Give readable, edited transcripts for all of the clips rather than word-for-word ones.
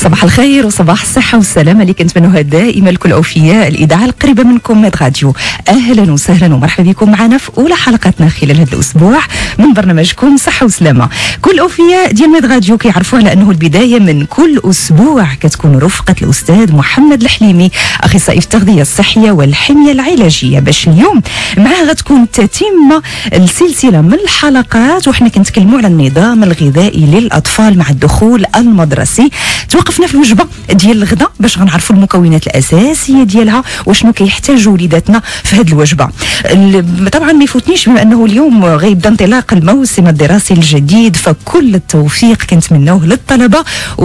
صباح الخير وصباح الصحة والسلامة اللي كنتمنوها دائما لكل أوفياء الإذاعة القريبة منكم ميد راديو. أهلا وسهلا ومرحبا بكم معنا في أولى حلقاتنا خلال هذا الأسبوع من برنامجكم صحة وسلامة. كل أوفياء ديال ميد راديو كيعرفوا على أنه البداية من كل أسبوع كتكون رفقة الأستاذ محمد الحليمي أخصائي في التغذية الصحية والحمية العلاجية، باش اليوم معاه غتكون تتم السلسلة من الحلقات وحنا كنتكلموا على النظام الغذائي للأطفال مع الدخول المدرسي. توقفنا في الوجبه ديال الغداء باش غنعرفوا المكونات الاساسيه ديالها وشنو كيحتاجوا وليداتنا في هذه الوجبه. طبعا ما يفوتنيش بما انه اليوم غيبدا انطلاق الموسم الدراسي الجديد، فكل التوفيق كنتمنوه للطلبه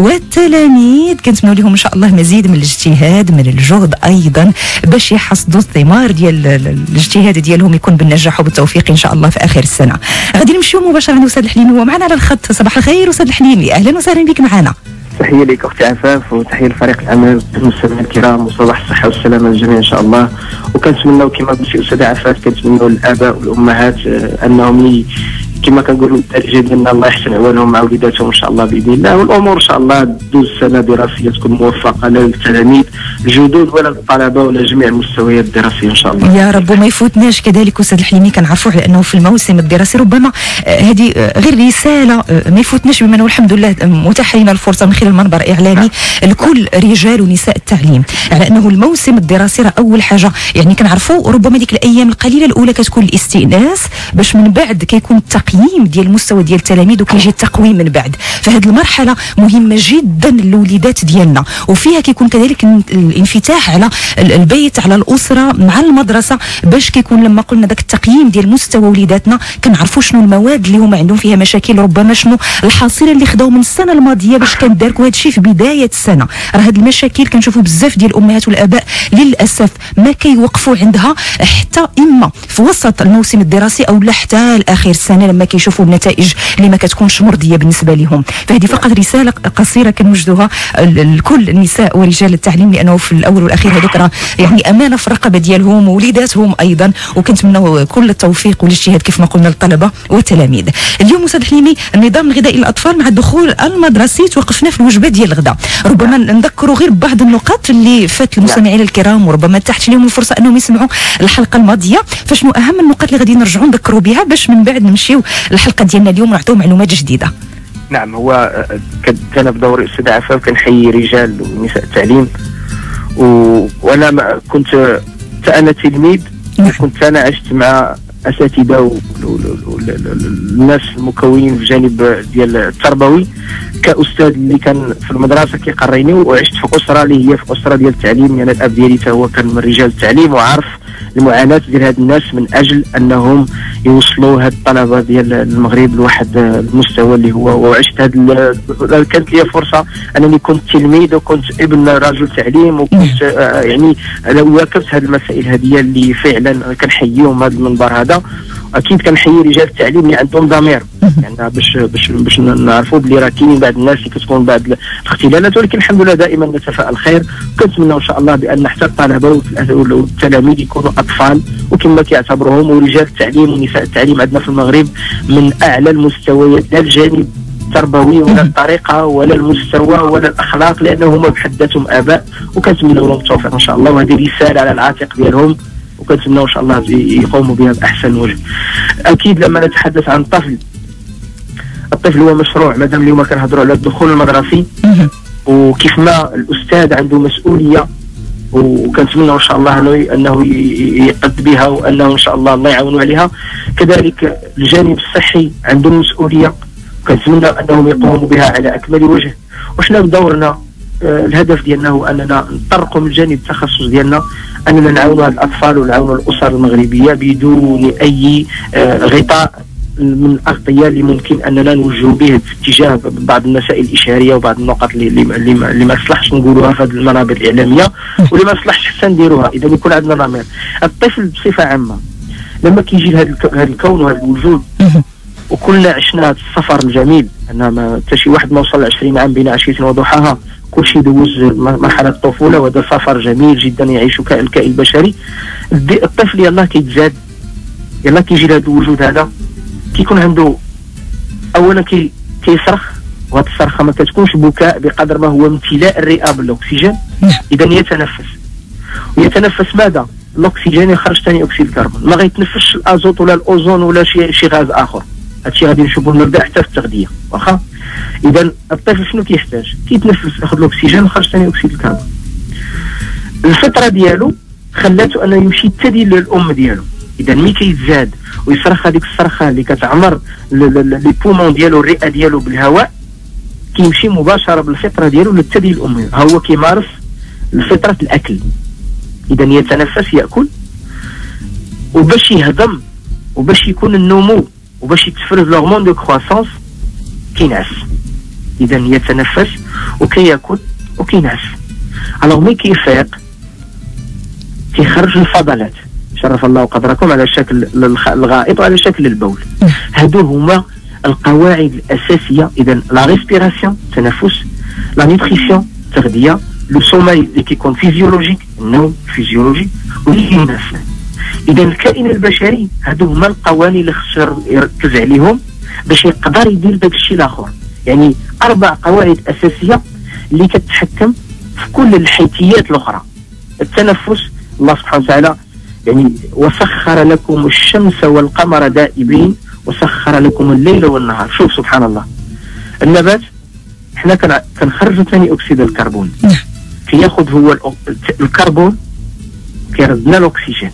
والتلاميذ، كنتمنوا لهم ان شاء الله مزيد من الاجتهاد من الجهد ايضا باش يحصدوا الثمار ديال الاجتهاد ديالهم يكون بالنجاح وبالتوفيق ان شاء الله في اخر السنه. غادي نمشيو مباشره عند الاستاذ الحليمي، هو معنا على الخط. صباح الخير استاذ الحليمي، اهلا وسهلا بك معنا. تحية لك أختي عفاف وتحية لفريق العمل والمستمعين الكرام، وصباح الصحة والسلامة للجميع إن شاء الله. وكنتمناو كما قلتي أستاذة عفاف، كنتمناو للآباء والأمهات أنهم كما كنقولوا الدارجه ديالنا الله يحسن عوانهم مع وليداتهم ان شاء الله باذن الله، والامور ان شاء الله دوز سنه دراسيه تكون موفقه لا للتلاميذ الجدد ولا للطلبه ولا جميع المستويات الدراسيه ان شاء الله يا رب. وما يفوتناش كذلك استاذ الحليمي، كنعرفوا على انه في الموسم الدراسي ربما هذه غير رساله ما يفوتناش، بما انه الحمد لله متاحه لنا الفرصه من خلال منبر اعلامي لكل رجال ونساء التعليم على انه الموسم الدراسي راه اول حاجه يعني كنعرفوا ربما ديك الايام القليله الاولى كتكون الاستئناس، باش من بعد كيكون التقييم ديال المستوى ديال التلاميذ وكيجي التقويم من بعد. فهذه المرحله مهمه جدا للوليدات ديالنا، وفيها كيكون كذلك الانفتاح على البيت على الاسره مع المدرسه، باش كيكون لما قلنا داك التقييم ديال مستوى وليداتنا كنعرفوا شنو المواد اللي هما عندهم فيها مشاكل، ربما شنو الحصيله اللي خداو من السنه الماضيه باش كنداركوا هذا الشيء في بدايه السنه. راه هذه المشاكل كنشوفوا بزاف ديال الامهات والاباء للاسف ما كيوقفوا عندها حتى اما في وسط الموسم الدراسي او لا حتى لاخر السنه لما كيشوفوا النتائج اللي ما كتكونش مرضيه بالنسبه لهم. فهذه فقط رساله قصيره كنوجدوها لكل النساء ورجال التعليم، لانه في الاول والاخير هذوك راه يعني امانه في الرقبه ديالهم ووليداتهم ايضا، وكنتمنوا كل التوفيق والاجتهاد كيف ما قلنا للطلبه والتلاميذ. اليوم استاذ حليمي النظام الغذائي للاطفال مع الدخول المدرسي توقفنا في الوجبه ديال الغداء، ربما نذكروا غير بعض النقاط اللي فات المستمعين الكرام وربما تحت لهم الفرصه انهم يسمعوا الحلقه الماضيه، فشنو اهم النقاط اللي غادي نرجعوا نذكروا بها باش من بعد نمشيو الحلقه ديالنا اليوم ونعطيو معلومات جديده. نعم، هو كان بدوري استاذ عفاف كنحيي رجال ونساء التعليم، وانا كنت انا تلميذ وكنت انا عشت مع اساتذه والناس المكونين في الجانب ديال التربوي كاستاذ اللي كان في المدرسه كيقريني، وعشت في اسره اللي هي في اسره ديال التعليم، يعني الاب ديالي حتى هو كان من رجال التعليم وعارف المعاناه ديال هاد الناس من اجل انهم يوصلوا هاد الطلبه ديال المغرب لواحد المستوى اللي هو. وعشت كانت لي فرصه انني كنت تلميذ وكنت ابن رجل تعليم، وكنت يعني واكبت هاد المسائل هذه اللي فعلا كنحييهم هذا المنبر هذا. اكيد كنحيي رجال التعليم اللي عندهم ضمير، يعني باش نعرفوا بلي راه كاينين بعض الناس اللي كتكون بعض الاختلالات، ولكن الحمد لله دائما نتفائل خير. كنتمنى ان شاء الله بان حتى الطلبه والتلاميذ يكونوا اطفال وكما كيعتبروهم، ورجال التعليم ونساء التعليم عندنا في المغرب من اعلى المستويات، لا الجانب التربوي ولا الطريقه ولا المستوى ولا الاخلاق، لانهم بحد ذاتهم اباء، وكنتمنى لهم التوفيق ان شاء الله. وهذه رساله على العاتق ديالهم، وكنتمنى ان شاء الله يقوموا بها باحسن وجه. اكيد لما نتحدث عن الطفل هو مشروع، مادام اليوم كنهضروا على الدخول المدرسي وكيف ما الاستاذ عنده مسؤوليه، وكنتمنى ان شاء الله انه يقد بها وانه ان شاء الله يعاونوا عليها. كذلك الجانب الصحي عندهم مسؤوليه، وكنتمنى انهم يقوموا بها على اكمل وجه. وحنا بدورنا الهدف ديالنا هو اننا نطرقوا من جانب التخصص ديالنا، اننا نعاونوا الاطفال ونعاونوا الاسر المغربيه بدون اي غطاء من الاغطيه اللي ممكن اننا نوجهوا به في اتجاه بعض المسائل الاشاريه وبعض النقط اللي ما يصلحش نقولوها في هذه المنابر الاعلاميه، واللي ما يصلحش حتى نديروها. اذا يكون عندنا ضمير. الطفل بصفه عامه لما كيجي لهذا الكون وهذا الوجود، وكلنا عشنا هذا السفر الجميل، ان ما حتى شي واحد ما وصل 20 عام بين عشيه وضحاها، كلشي دوز مرحله الطفوله، وهذا سفر جميل جدا يعيشه الكائن البشري. الطفل يلاه كيتزاد، يلاه كيجي لهذا الوجود هذا، كيكون عنده اولا كيصرخ، وهذه الصرخه ما كتكونش بكاء بقدر ما هو امتلاء الرئه بالاكسجين. اذا يتنفس ماذا؟ الاكسجين يخرج ثاني اكسيد الكربون، ما غيتنفسش الازوت ولا الاوزون ولا شي غاز اخر. هادشي غادي نشوفوا المبدا حتى في التغذيه واخا. اذا الطفل شنو كيحتاج؟ كيتنفس، ياخذ الاكسجين ويخرج ثاني اكسيد الكربون. الفطره ديالو خلاته انه يمشي يتدي للام ديالو. اذا ملي كيتزاد ويصرخ هذيك الصرخه اللي كتعمر لي بومون ديالو الرئه ديالو بالهواء، كيمشي مباشره بالفطره ديالو للثدي الامي، ها هو كيمارس فطره الاكل. اذا يتنفس، ياكل، وباش يهضم وباش يكون النمو وباش يتفرز لهرمون دو كرواسونس كينعس. اذا يتنفس وكياكل وكينعس. الوغ ملي كيفيق كيخرج الفضلات، شرف الله قدركم، على شكل الغائط وعلى شكل البول. هادو هما القواعد الاساسيه. اذا لا ريسبيراسيون التنفس، لا نيوتريسيون التغذيه، لو سوماي اللي كيكون فيزيولوجيك النوم فيزيولوجي، والنفس. اذا الكائن البشري هادو هما القوانين اللي خصو يركز عليهم باش يقدر يدير داك الشيء الاخر. يعني 4 قواعد اساسيه اللي كتحكم في كل الحيثيات الاخرى. التنفس، الله سبحانه وتعالى يعني وسخر لكم الشمس والقمر دائبين وسخر لكم الليل والنهار. شوف سبحان الله، النبات حنا كنخرجوا ثاني اكسيد الكربون، كياخذ هو الكربون كيرد لنا الاكسجين،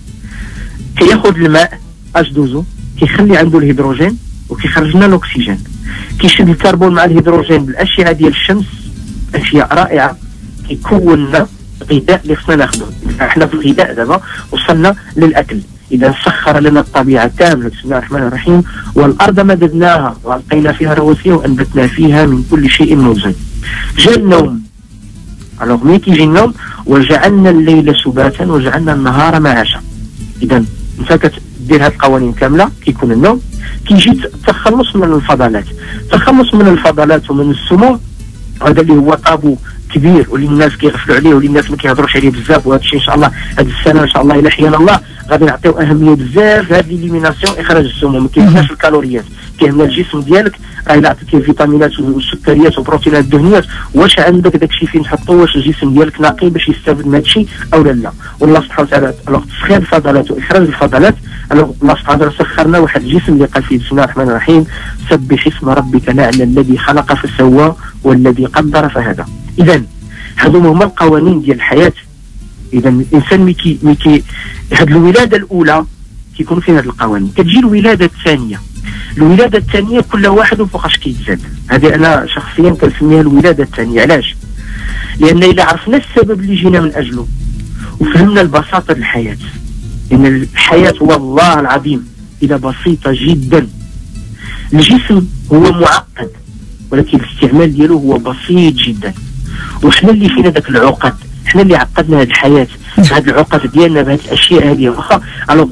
كياخذ الماء H2O كيخلي عنده الهيدروجين وكيخرج لنا الاكسجين، كيشد الكربون مع الهيدروجين بالاشعه ديال الشمس، اشياء رائعه، كيكون لنا غذاء اللي خصنا ناخذه. احنا في الغذاء دابا وصلنا للاكل. اذا سخر لنا الطبيعه كامله، بسم الله الرحمن الرحيم، والارض مددناها والقينا فيها رواسي وانبتنا فيها من كل شيء موزن. جاء النوم، الوغ ملي كيجي النوم وجعلنا الليل سباتا وجعلنا النهار معاشا. اذا انت كدير هاد القوانين كامله، كيكون النوم، كيجي التخلص من الفضلات. التخلص من الفضلات ومن السموم هذا اللي هو طابو كبير واللي الناس كيغفلوا عليه واللي الناس ما كيهضروش عليه بزاف. وهذا الشيء ان شاء الله هذه السنه ان شاء الله الى حيانا الله غادي نعطيو اهميه بزاف لهذه ليميناسيون، اخراج السموم. ما كيهمناش الكالوريات، كيهمنا الجسم ديالك راه الا عطيتيه فيتامينات والسكريات وبروتينات الدهنيات، واش عندك داك الشيء فين تحطو، واش الجسم ديالك نقي باش يستافد من هذا الشيء او لا. والله سبحانه وتعالى تسخير الفضلات واخراج الفضلات، الله سبحانه وتعالى سخرنا واحد الجسم اللي قال فيه بسم الله الرحمن الرحيم سبح اسم ربك الاعلى الذي خلق فسوى والذي قدر فهدى. اذا هذو هما القوانين ديال الحياه. اذا الانسان ميكي هاد الولاده الاولى كيكون فيها هاد القوانين، كتجي الولاده الثانيه. الولاده الثانيه كل واحد وفوقاش كيتزاد، هذه انا شخصيا كنسميها الولاده الثانيه. علاش؟ لان الا عرفنا السبب اللي جينا من اجله وفهمنا البساطه الحياه، ان الحياه والله العظيم الى بسيطه جدا. الجسم هو معقد ولكن الاستعمال ديالو هو بسيط جدا، وحنا اللي فينا ذاك العقد، حنا اللي عقدنا هذه الحياه بهذه العقد ديالنا بهذه الاشياء هذه. واخا الوغ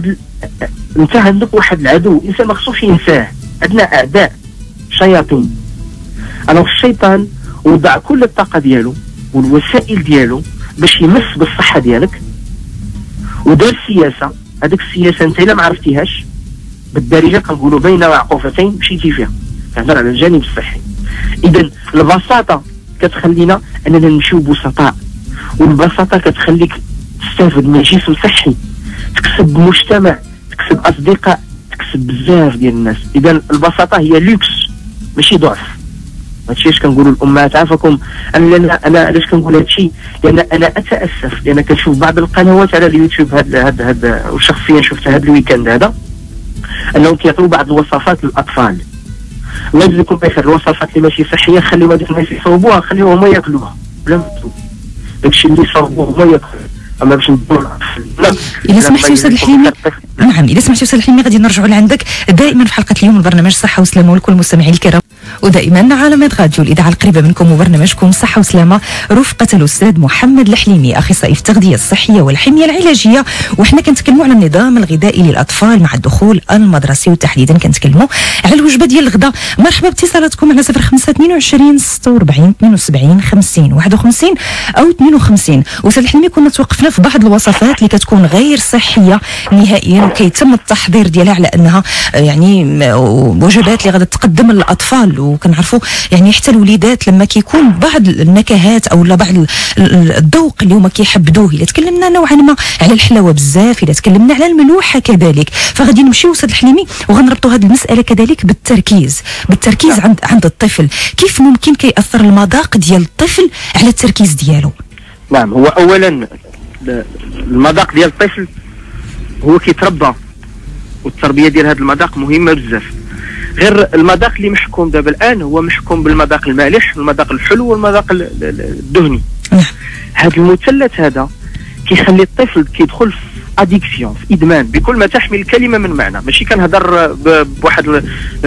انت عندك واحد العدو، الانسان ما خصوش ينساه، عندنا اعداء شياطين. الوغ الشيطان وضع كل الطاقه ديالو والوسائل ديالو باش يمس بالصحه ديالك، ودار سياسه. هذيك السياسه انت الا ما عرفتيهاش بالدارجه كنقولوا بين معقوفتين مشيتي فيها، كنهضر على الجانب الصحي. اذا البساطه كتخلينا اننا نمشيو بسطاء، والبساطه كتخليك تستافد من جسم صحي، تكسب مجتمع، تكسب اصدقاء، تكسب بزاف ديال الناس. اذا البساطه هي لوكس ماشي ضعف. هادشي اش كنقولوا الامهات عافاكم. انا علاش كنقول هادشي؟ لان انا اتاسف لان كنشوف بعض القنوات على اليوتيوب هاد وشخصيا شفت هاد الويكاند هذا انهم كيعطيو بعض الوصفات للاطفال. الله يجزيكم بخير، الوصفات اللي ماشي صحيه خليو هذوك الناس يصوبوها، خليوهم هما ياكلوها بلا ما تكتب داكشي اللي صوبوه هما ياكلوه. اما باش نديرو اذا سمحتي استاذ الحليمي، نعم اذا سمحتي استاذ الحليمي غادي نرجعوا لعندك دائما في حلقه اليوم البرنامج صحه وسلامه ولكل المستمعين الكرام، ودائما على ميد راديو الاذاعه القريبه منكم وبرنامجكم صحه وسلامه رفقه الاستاذ محمد الحليمي اخصائي في التغذيه الصحيه والحميه العلاجيه. وحنا كنتكلموا على النظام الغذائي للاطفال مع الدخول المدرسي، وتحديدا كنتكلموا على الوجبه ديال الغداء. مرحبا باتصالاتكم على 0522 46 72 50 51 او 52. استاذ الحليمي كنا توقفنا في بعض الوصفات اللي كتكون غير صحيه نهائيا وكيتم التحضير ديالها على انها يعني وجبات اللي غادا تقدم للاطفال الكل. وكنعرفوا يعني حتى الوليدات لما كيكون بعض النكهات او بعض الذوق اللي هما كيحبدوه، الا تكلمنا نوعا ما على الحلاوه بزاف، الا تكلمنا على الملوحه كذلك، فغادي نمشيو استاذ الحليمي وغنربطوا هذه المساله كذلك بالتركيز عند الطفل. كيف ممكن كيأثر المذاق ديال الطفل على التركيز ديالو؟ نعم، هو اولا المذاق ديال الطفل هو كيتربى، والتربيه ديال هذا المذاق مهمه بزاف. غير المذاق اللي محكوم دابا الان هو محكوم بالمذاق المالح والمذاق الحلو والمذاق الدهني. هذا المثلث هذا كيخلي الطفل كيدخل في اديكسيون، في ادمان بكل ما تحمل الكلمه من معنى. ماشي كنهضر بواحد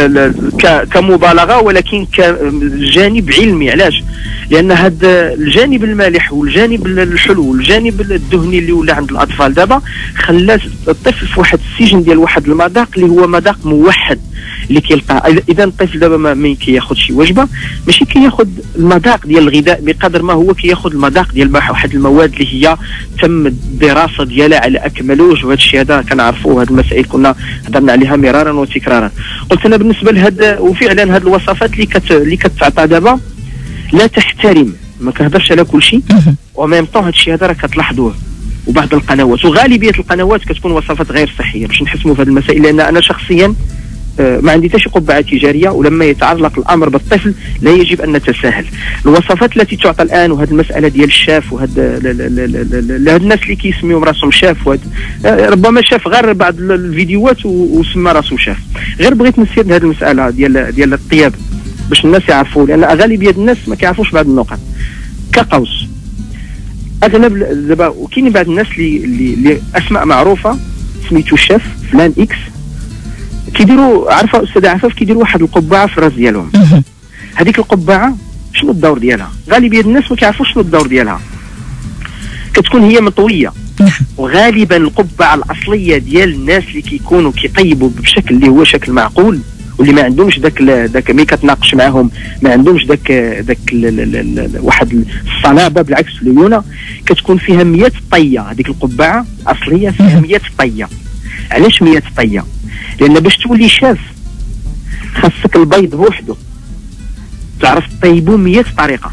كمبالغه، ولكن كجانب علمي. علاش؟ لان هذا الجانب المالح والجانب الحلو والجانب الدهني اللي ولا عند الاطفال دابا خلى الطفل في واحد السجن ديال واحد المذاق اللي هو مذاق موحد اللي كيلقى. اذا الطفل دابا ما كياخذ شي وجبه، ماشي كياخذ المذاق ديال الغذاء بقدر ما هو كياخذ المذاق ديال واحد المواد اللي هي تم الدراسه ديالها على اكمل وجه. وهذا الشيء هذا كنعرفوه، هذه المسائل كنا هضرنا عليها مرارا وتكرارا. قلت انا بالنسبه لهذا، وفعلا هذه الوصفات اللي كتعطى دابا لا تحترم، ما كنهضرش على كل شيء، وميم طون هذا الشيء هذا راه كتلاحظوه. وبعض القنوات وغالبيه القنوات كتكون وصفات غير صحيه باش نحسموا في هذه المسائل. لان انا شخصيا ما عندي حتى شي قبعه تجاريه، ولما يتعلق الامر بالطفل لا يجب ان نتساهل. الوصفات التي تعطى الان وهذه المساله ديال الشاف، وهذا الناس اللي كيسميهم راسهم شاف، ربما شاف غير بعض الفيديوهات وسمى راسو شاف. غير بغيت نسير لهذه المساله ديال الطياب باش الناس يعرفوا، لان غالبيه الناس ما كيعرفوش بعض النقط. كقوس اغلب دابا، وكاين بعض الناس اللي اسماء معروفه سميتو شاف فلان اكس، كيديروا عارفه استاذ عفاف كيديروا واحد القبعه في الراس ديالهم. هذيك القبعه شنو الدور ديالها؟ غالبيه الناس ما كيعرفوش شنو الدور ديالها. كتكون هي مطويه، وغالبا القبعه الاصليه ديال الناس اللي كيكونوا كيطيبوا بشكل اللي هو شكل معقول، واللي ما عندهمش داك ملي كتناقش معاهم ما عندهمش داك واحد الصلابه، بالعكس الليونه كتكون فيها 100 طيه. هذيك القبعه الاصليه فيها 100 طيه. علاش 100 طيه؟ لان باش تولي شاف خاصك البيض بوحده تعرف طيبو 100 طريقه،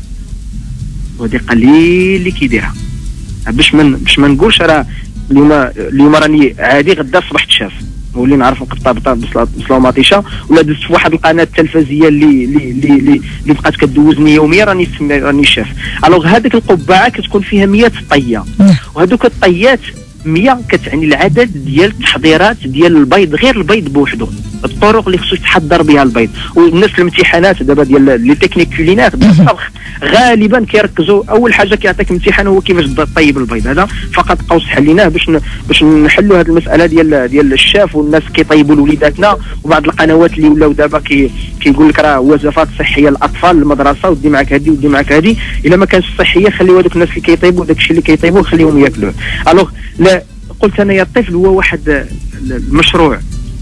وهذه قليل اللي كيديرها. باش ما نقولش راه اليوم راني عادي غدا صبحت شاف، نولي نعرف نقطع بصله ومطيشه، ولا دزت في واحد القناه التلفزيونيه اللي بقات كدوزني يوميا راني شاف. الوغ هذيك القبعه كتكون فيها 100 طيه، وهذوك الطيات 100 كتعني العدد ديال التحضيرات ديال البيض، غير البيض بوحده، الطرق اللي خصو تحضر بها البيض. والناس الامتحانات دابا ديال لي تكنيك كولينير ديال الطبخ غالبا كيركزوا اول حاجه كيعطيك امتحان هو كيفاش طيب البيض. هذا فقط قوس حليناه باش نحلوا هذه المساله ديال الشاف، والناس كيطيبوا لوليداتنا. وبعض القنوات اللي ولاو دابا كيقول لك راه وصفات صحيه للاطفال المدرسه، ودي معك هذه ودي معك هذه. الا ما كانش صحيه خليو هذوك الناس اللي كيطيبوا داك الشيء اللي كيطيبوه خليهم ياكلوه. الوغ لا قلت انا يا الطفل هو واحد المشروع،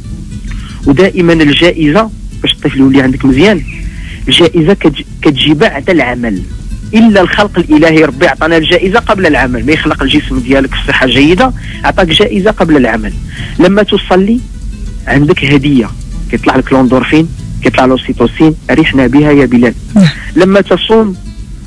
ودائما الجائزه باش الطفل يولي عندك مزيان، الجائزه كتجي بعد العمل. الا الخلق الالهي ربي عطانا الجائزه قبل العمل، ما يخلق الجسم ديالك في صحه جيده عطاك جائزه قبل العمل. لما تصلي عندك هديه، كيطلع لك لوندورفين، كيطلع لوسيتوسين، اريحنا بها يا بلال. لما تصوم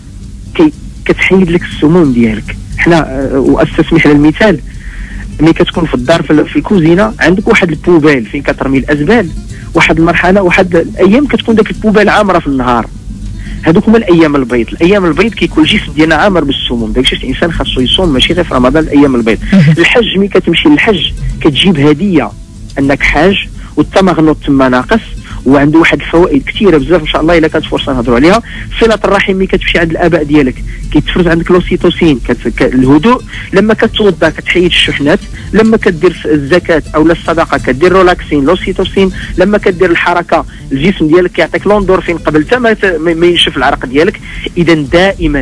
كتحيد لك السموم ديالك. حنا واستسمح للمثال، ملي كتكون في الدار في الكوزينه عندك واحد البوبال فين كترمي الازبال، واحد المرحله واحد الايام كتكون داك البوبال عامره في النهار. هذوك هما الايام البيض. الايام البيض كيكون الجسم ديالنا عامر بالسموم، داكشي الانسان خاصو يصوم ماشي غير في رمضان الايام البيض. الحج ملي كتمشي للحج كتجيب هديه انك حاج، والتمغنط تما ناقص، وعنده واحد الفوائد كثيره بزاف ان شاء الله الا كانت فرصه نهضروا عليها. صله الرحم ملي كتمشي عند الاباء ديالك كيتفرز عندك لوسيتوسين، الهدوء. لما كتوضا كتحيد الشحنات، لما كدير الزكاه او الصدقه كدير رولاكسين لوسيتوسين، لما كدير الحركه الجسم ديالك كيعطيك لوندورفين قبل حتى ما ينشف العرق ديالك. اذا دائما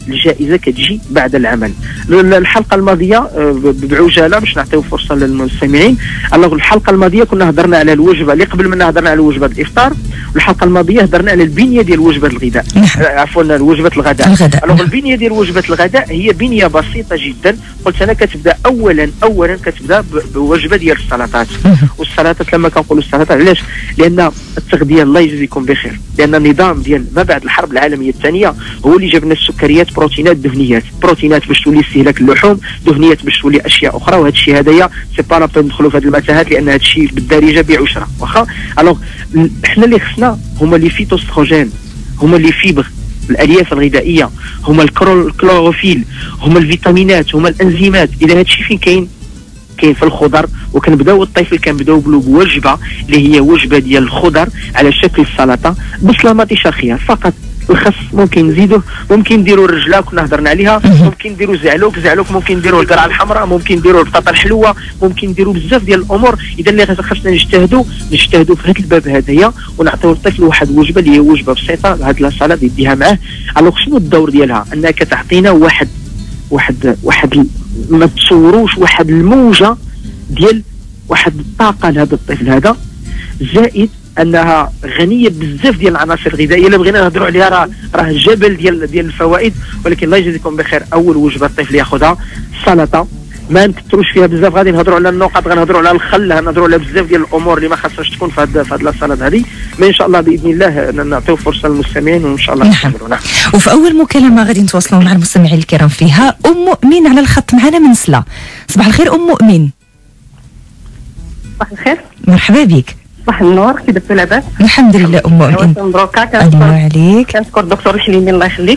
الجائزه كتجي بعد العمل. الحلقه الماضيه بعجاله باش نعطيو فرصه للمستمعين. الحلقه الماضيه كنا هضرنا على الوجبه اللي قبل منها، هضرنا على وجبه الافطار، والحلقه الماضيه هضرنا على البنيه ديال وجبه الغداء، عفوا وجبه الغداء. البنيه ديال وجبه الغداء هي بنيه بسيطه جدا. قلت انا كتبدا اولا كتبدا بوجبه ديال السلطات. والسلطات لما كنقولوا السلطات علاش؟ لان التغذيه الله يجزيكم بخير، لان النظام ديال ما بعد الحرب العالميه الثانيه هو اللي جاب لنا السكريات، بروتينات، دهنيات. بروتينات باش تولي استهلاك اللحوم، دهنيات باش تولي اشياء اخرى. وهذا الشيء هذايا سي با لا بين ندخلوا في هذه المتاهات، لان هذا الشيء بالدارجه بعشره واخا. احنا اللي خصنا هما لي فيتوستروجين، هما لي فيبر، الالياف الغذائيه، هما الكلوروفيل، هما الفيتامينات، هما الانزيمات. اذا هذا الشيء فين كاين في الخضر. وكنبداو الطفل كنبداو بوجبه اللي هي وجبه ديال الخضر على شكل سلطه بصله مطيشه خيار فقط. الخس ممكن نزيدوه، ممكن نديروا الرجله كنا هضرنا عليها، ممكن نديروا زعلوك ممكن نديروا القرعه الحمراء، ممكن نديروا البطاطا الحلوه، ممكن نديروا بزاف ديال الامور. اذا اللي خاصنا نجتهدوا في هذا الباب هذايا، ونعطيو للطفل واحد الوجبه اللي هي وجبه بسيطه. هاد لاصالاد يديها معاه. شنو الدور ديالها؟ انها كتعطينا واحد ما تصوروش واحد الموجه ديال واحد الطاقه لهذا الطفل هذا، زائد انها غنيه بزاف ديال العناصر الغذائيه. الا بغينا نهضروا عليها راه جبل ديال الفوائد. ولكن الله يجزيكم بخير، اول وجبه الطفل ياخذها سلطه، ما نكثروش فيها بزاف. غادي نهضروا على النقط، غنهضروا على الخل، غنهضروا على بزاف ديال الامور اللي ما خاصهاش تكون في هذه لاصالاد هذه. ما ان شاء الله باذن الله نعطيو فرصه للمستمعين وان شاء الله نكملوا. نعم. وفي اول مكالمه غادي نتواصلوا مع المستمعين الكرام فيها مؤمن على الخط معنا من سلا. صباح الخير مؤمن. صباح الخير. مرحبا بك. صباح النور، كي دبتوا لاباس؟ الحمد لله مؤمن. مبروكه. الله عليك. كنشكر الدكتور الحليمي الله يخليك.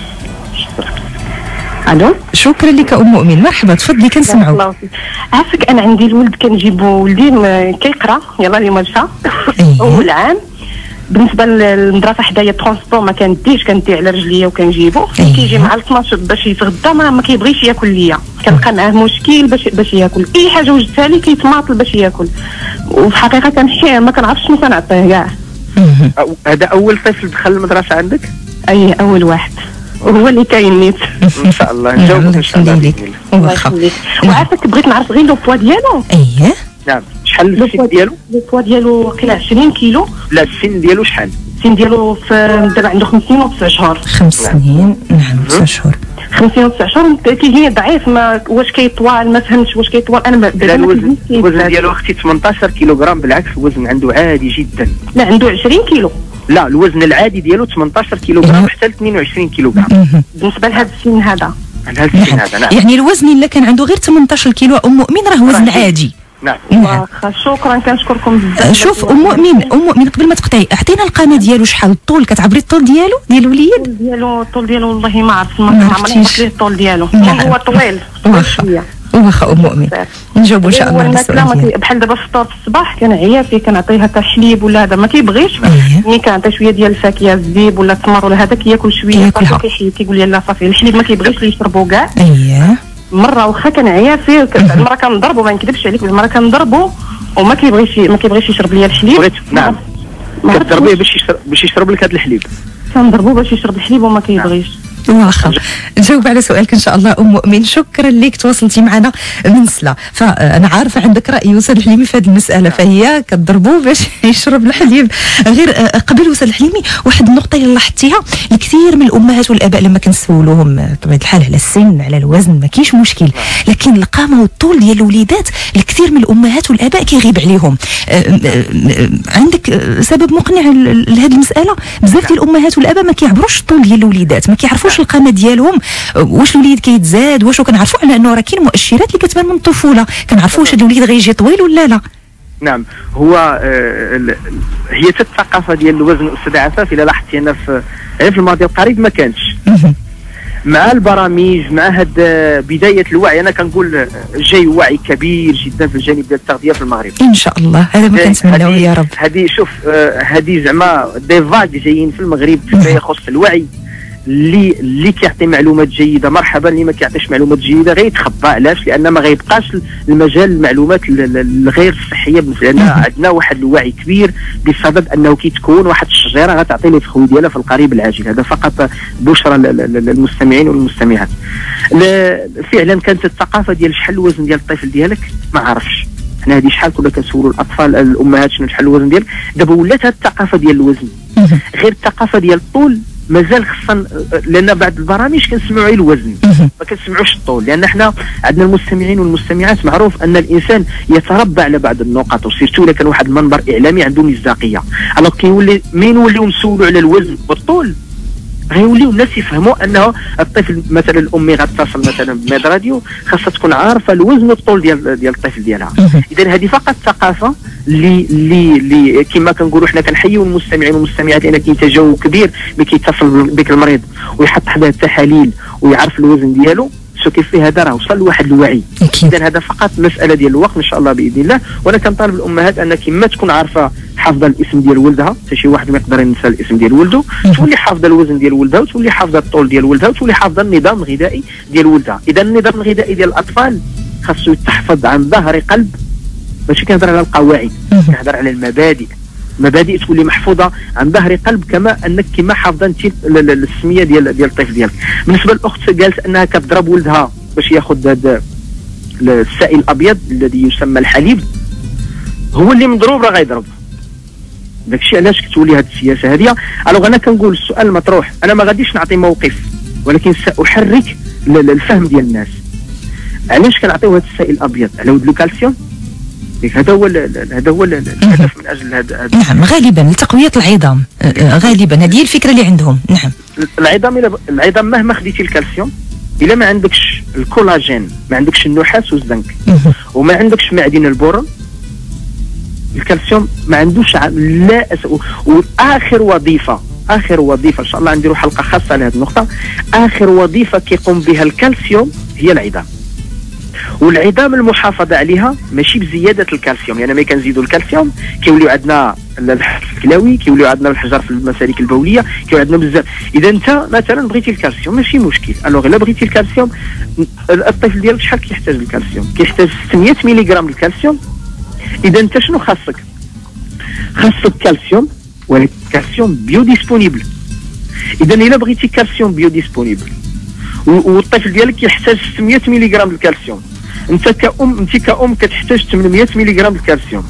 الو، شكرا لك مؤمن. مرحبا، تفضلي كنسمعوا. عافاك، انا عندي الولد كنجيبو ولدي كيقرا، يلاه اليوم مشى اول عام. بالنسبه للمدرسه حدايا ترونسبور ما كنديش، كندي على رجليا وكنجيبو. كيجي مع 12 باش يتغدى ما كيبغيش ياكل ليا، كنلقى معاه مشكل باش ياكل. اي حاجه وجدتها لي كيتماطل باش ياكل، وفي الحقيقه كنحير ما كنعرفش شنو كنعطيه كاع. هذا اول طفل دخل المدرسه عندك؟ اي اول واحد، وهو اللي كاين نيت. ان شاء الله نجاوبك ان شاء الله. الله يخليك. وعافاك بغيت نعرف غير لو بوا ديالو. اييه نعم. شحال السن ديالو؟ لو بوا ديالو واقيلا 20 كيلو. لا السن ديالو شحال؟ السن ديالو دابا عنده 5 سنين و9 شهور. 5 سنين نعم 9 شهور. 5 سنين و9 شهور. كيجيني ضعيف، ما واش كيطوال ما فهمتش واش كيطوال. انا الوزن ديالو اختي 18 كيلوغرام. بالعكس الوزن عنده عادي جدا. لا عنده 20 كيلو. لا الوزن العادي ديالو 18 كيلوغرام حتى ل 22 كيلوغرام بالنسبه لهذا السن هذا. نعم. يعني الوزن الا كان عنده غير 18 كيلو مؤمن راه وزن عادي. نعم. شكرا، كنشكركم بزاف. شوف مؤمن قبل ما تقطعي اعطينا القامه ديالو شحال الطول، كتعبري الطول ديالو ديال الوليد؟ الطول ديالو والله ما عرفت، ما عمرني عرفت الطول ديالو. هو طويل شويه. واخا مؤمن نجاوبوا ان شاء الله على السؤال. بحال دابا الفطور في الصباح كنعيا فيه، كنعطيه هكا حليب ولا هذا ما كيبغيش. ملي كنعطي شويه ديال الفاكهه الزبيب ولا التمر ولا هذا كياكل شويه، كيقول لي لا صافي. الحليب ما كيبغيش لي يشربو كاع. مره واخا كنعيا فيه، مره كنضربو، ما نكذبش عليك، مره كنضربو وما كيبغيش يشرب لي الحليب. نعم. كتضربيه باش يشرب لك هذا الحليب. كنضربو باش يشرب الحليب وما كيبغيش. واخا نجاوب على سؤالك ان شاء الله مؤمن. شكرا لك تواصلتي معنا من سلا. فانا عارفه عندك راي استاذ الحليمي في هذه المساله، فهي كتضربوا باش يشرب الحليب. غير قبل استاذ الحليمي واحد النقطه اللي لاحظتيها، الكثير من الامهات والاباء لما كنسولوهم بطبيعه الحال على السن على الوزن ما كاينش مشكل، لكن القامه والطول ديال الوليدات الكثير من الامهات والاباء كيغيب عليهم. عندك سبب مقنع لهذه المساله؟ بزاف ديال الامهات والاباء ما كيعبروش الطول ديال الوليدات، ما كيعرفوش القامه ديالهم، واش الوليد كيتزاد، واش كنعرفوا على انه راه كاين مؤشرات اللي كتبان من الطفوله، كنعرفوا واش هذا الوليد غيجي طويل ولا لا. نعم. هو هي الثقافه ديال الوزن استاذ عفاف الا لاحظتي انا في الماضي القريب ما كانتش. مع البرامج، مع هاد بدايه الوعي، انا كنقول جاي وعي كبير جدا في الجانب ديال التغذيه في المغرب ان شاء الله. هذا ما كنتمناوه يا رب. هذه شوف هذه زعما دي فاغ جايين في المغرب فيما يخص الوعي. اللي كيعطي معلومات جيده مرحبا، اللي ما كيعطيش معلومات جيده غيتخبى. علاش؟ لان ما غيبقاش المجال للمعلومات الغير الصحيه بالنسبه لنا. عندنا واحد الوعي كبير بسبب انه كيتكون واحد الشجره غتعطي لي الفخوي ديالها في القريب العاجل. هذا فقط بشرى للمستمعين والمستمعات. فعلا كانت الثقافه ديال شحال الوزن ديال الطفل ديالك ما عرفش. حنا هذه شحال كنا كنسولوا الاطفال الامهات شحال الوزن ديالك. دابا ولات هذه الثقافه ديال الوزن، غير الثقافه ديال الطول مازال خصنا، لان بعض البرامج كنسمعوا غير الوزن ما كنسمعوش الطول. لان حنا عندنا المستمعين والمستمعات معروف ان الانسان يتربى على بعض النقط، وسيرتو الا كان واحد المنبر اعلامي عنده مصداقيه. الوغ كيولي مين نوليو نسولوا على الوزن والطول غيوليو الناس يفهموا انه الطفل مثلا الامي غتصل مثلا بميد راديو خاصها تكون عارفه الوزن والطول ديال الطفل ديالها. اذا هذه فقط ثقافه اللي كما كنقولوا حنا كنحيوا المستمعين والمستمعات لان كاين تجاوب كبير ملي كيتصل بك المريض ويحط حداه التحاليل ويعرف الوزن ديالو. سو كيف فيه هذا راه وصل لواحد الوعي. اذا هذا فقط مساله ديال الوقت ان شاء الله باذن الله. وانا كنطالب الامهات ان كما تكون عارفه حافظه الاسم ديال ولدها، حتى شي واحد ما يقدر ينسى الاسم ديال ولده، تولي حافظه الوزن ديال ولدها، وتولي حافظه الطول ديال ولدها، وتولي حافظه النظام الغذائي ديال ولدها. اذا النظام الغذائي ديال الاطفال خاصو يتحفظ عن ظهر قلب. ماشي كنهضر على القواعد، كنهضر على المبادئ تولي محفوظه عن ظهر قلب، كما انك كما حافظه انت السميه ديال الطفل ديالك. بالنسبه للاخت قالت انها كتضرب ولدها باش ياخذ هذا السائل الابيض الذي يسمى الحليب، هو اللي مضروب راه غيضرب. داكشي علاش كتولي هذه السياسه هذه. الوغ انا كنقول السؤال المطروح، انا ما غاديش نعطي موقف ولكن ساحرك الفهم ديال الناس. علاش كنعطيو هذا السائل الابيض؟ على ود الكالسيوم. هذا هو الهدف من اجل هذا. نعم، غالبا لتقويه العظام، غالبا هذه هي الفكره اللي عندهم. نعم، العظام مهما خديتي الكالسيوم الا ما عندكش الكولاجين، ما عندكش النحاس والزنك، وما عندكش معدن البورون، الكالسيوم ما عندوش واخر وظيفه ان شاء الله نديروا حلقه خاصه لهذه النقطه. اخر وظيفه كيقوم بها الكالسيوم هي العظام. والعظام المحافظه عليها ماشي بزياده الكالسيوم، يعني ملي كنزيدوا الكالسيوم كيوليو عندنا الحجر الكلوي، كيوليو عندنا الحجر في المسالك البوليه، كيوليو عندنا بزاف. اذا انت مثلا بغيتي الكالسيوم ماشي مشكل. الوغ الا بغيتي الكالسيوم، الطفل ديالك شحال كيحتاج الكالسيوم؟ كيحتاج 600 ملغ الكالسيوم. اذا انت شنو خاصك كالسيوم، ولكن كالسيوم بيو ديسبونيبل. اذا الا بغيتي كالسيوم بيو ديسبونيبل والطفل ديالك كيحتاج 600 ملغ الكالسيوم، انت كأم كتحتاج 800 ملغ الكالسيوم.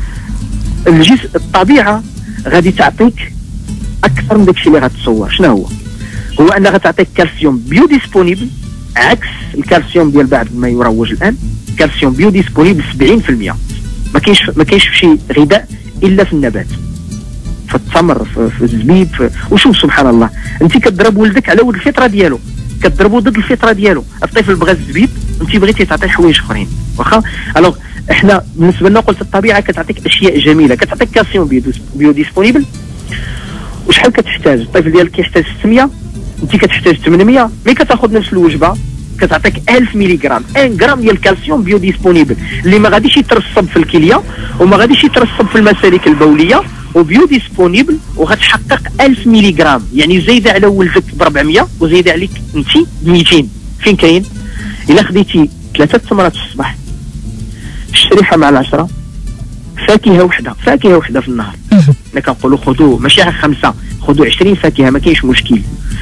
الطبيعه غادي تعطيك اكثر من داكشي اللي غتصور. شنو هو انها غتعطيك كالسيوم بيو ديسبونيبل، عكس الكالسيوم ديال بعض ما يروج الان. كالسيوم بيو ديسبونيبل 70%. ما كاينش في شي غذاء الا في النبات، في التمر، في الزبيب، وشوف سبحان الله انت كتضرب ولدك على ود الفطره ديالو، كتضربوا ضد الفطره ديالو. الطفل بغى الزبيب، انت بغيتي تعطيه حوايج اخرين واخا. الوغ احنا بالنسبه لنا قلت الطبيعه كتعطيك اشياء جميله، كتعطيك كالسيوم بيو ديسبونيبل. وشحال كتحتاج؟ الطفل ديالك كيحتاج 600، انت كتحتاج 800. ملي كتاخذ نفس الوجبه كتعطيك 1000 ملغ، 1 غرام ديال الكالسيوم بيو ديسبونيبل اللي ما غاديش يترسب في الكليه وما غاديش يترسب في المسالك البوليه، وبيو ديسبونيبل، وغتحقق 1000 ملغ. يعني زايده على ولدك ب 400 وزايده عليك انت ب 200. فين كاين؟ الا خديتي 3 تمرات في الصباح، الشريحه مع العشره، فاكهه وحده في النهار. انا كنقولوا خذوا ماشي 5، خذوا 20 فاكهه، ما كاينش مشكل.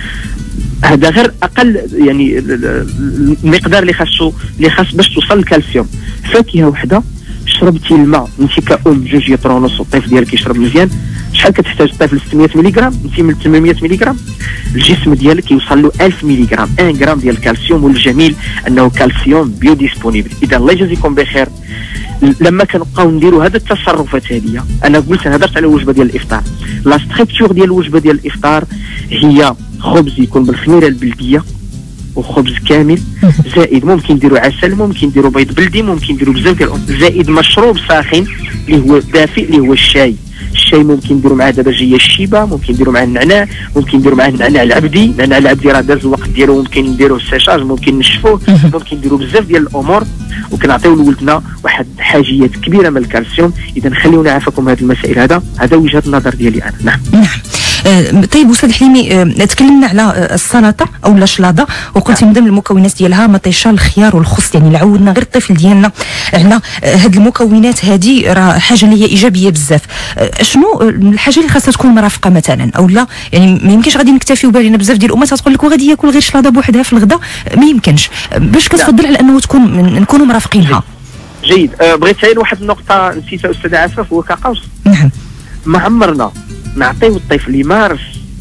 هذا غير اقل يعني المقدار اللي خاص باش توصل الكالسيوم. فاكهه وحده، شربتي الماء انت كأم 2 لتر ونص، والطفل ديالك يشرب مزيان. شحال كتحتاج الطفل؟ 600 ملغ، انت من 800 ملغ. الجسم ديالك يوصل له 1000 ملغ، 1 غرام ديال الكالسيوم. والجميل انه كالسيوم بيو ديسبونيبل. اذا الله يجازيكم بخير. لما كنبقاو نديروا هذه التصرفات هذه، انا قلت هضرت على الوجبه ديال الافطار. لا ستركتور ديال الوجبه ديال الافطار هي خبز يكون بالخميره البلديه وخبز كامل، زائد ممكن نديروا عسل، ممكن نديروا بيض بلدي، ممكن نديروا بزاف ديال زائد مشروب ساخن اللي هو دافئ اللي هو الشاي. ممكن نديروا معاه دابا جايه الشيبه، ممكن نديروا معاه النعناع، ممكن نديروا معاه النعناع العبدي. النعناع العبدي راه داز الوقت ديالو، ممكن نديروه السيشاج، ممكن نشفوه، ممكن نديروا بزاف ديال الامور، وكنعطيو لولدنا واحد حاجيات كبيره من الكالسيوم. اذا خليونا عافاكم هذه المسائل. هذا وجهه النظر ديالي انا. نعم. طيب استاذ حليمي، تكلمنا على السلطه او الشلاضه وقلتي من ضمن المكونات ديالها مطيشه الخيار والخس، يعني عودنا غير الطفل ديالنا على هاد المكونات هذه، راه حاجه اللي هي ايجابيه بزاف. شنو الحاجه اللي خاصها تكون مرافقه مثلا، او لا يعني ما يمكنش غادي نكتفيو بالنا بزاف ديال الامهات تقول لك وغادي ياكل غير شلاضه بوحدها في الغداء، ما يمكنش. باش كتفضل على انه نكونوا مرافقينها؟ جيد. بغيت غير واحد النقطه نسيتها استاذ عفاف، هو كقوس. نعم. ما عمرنا نعطيو الطفل يمارس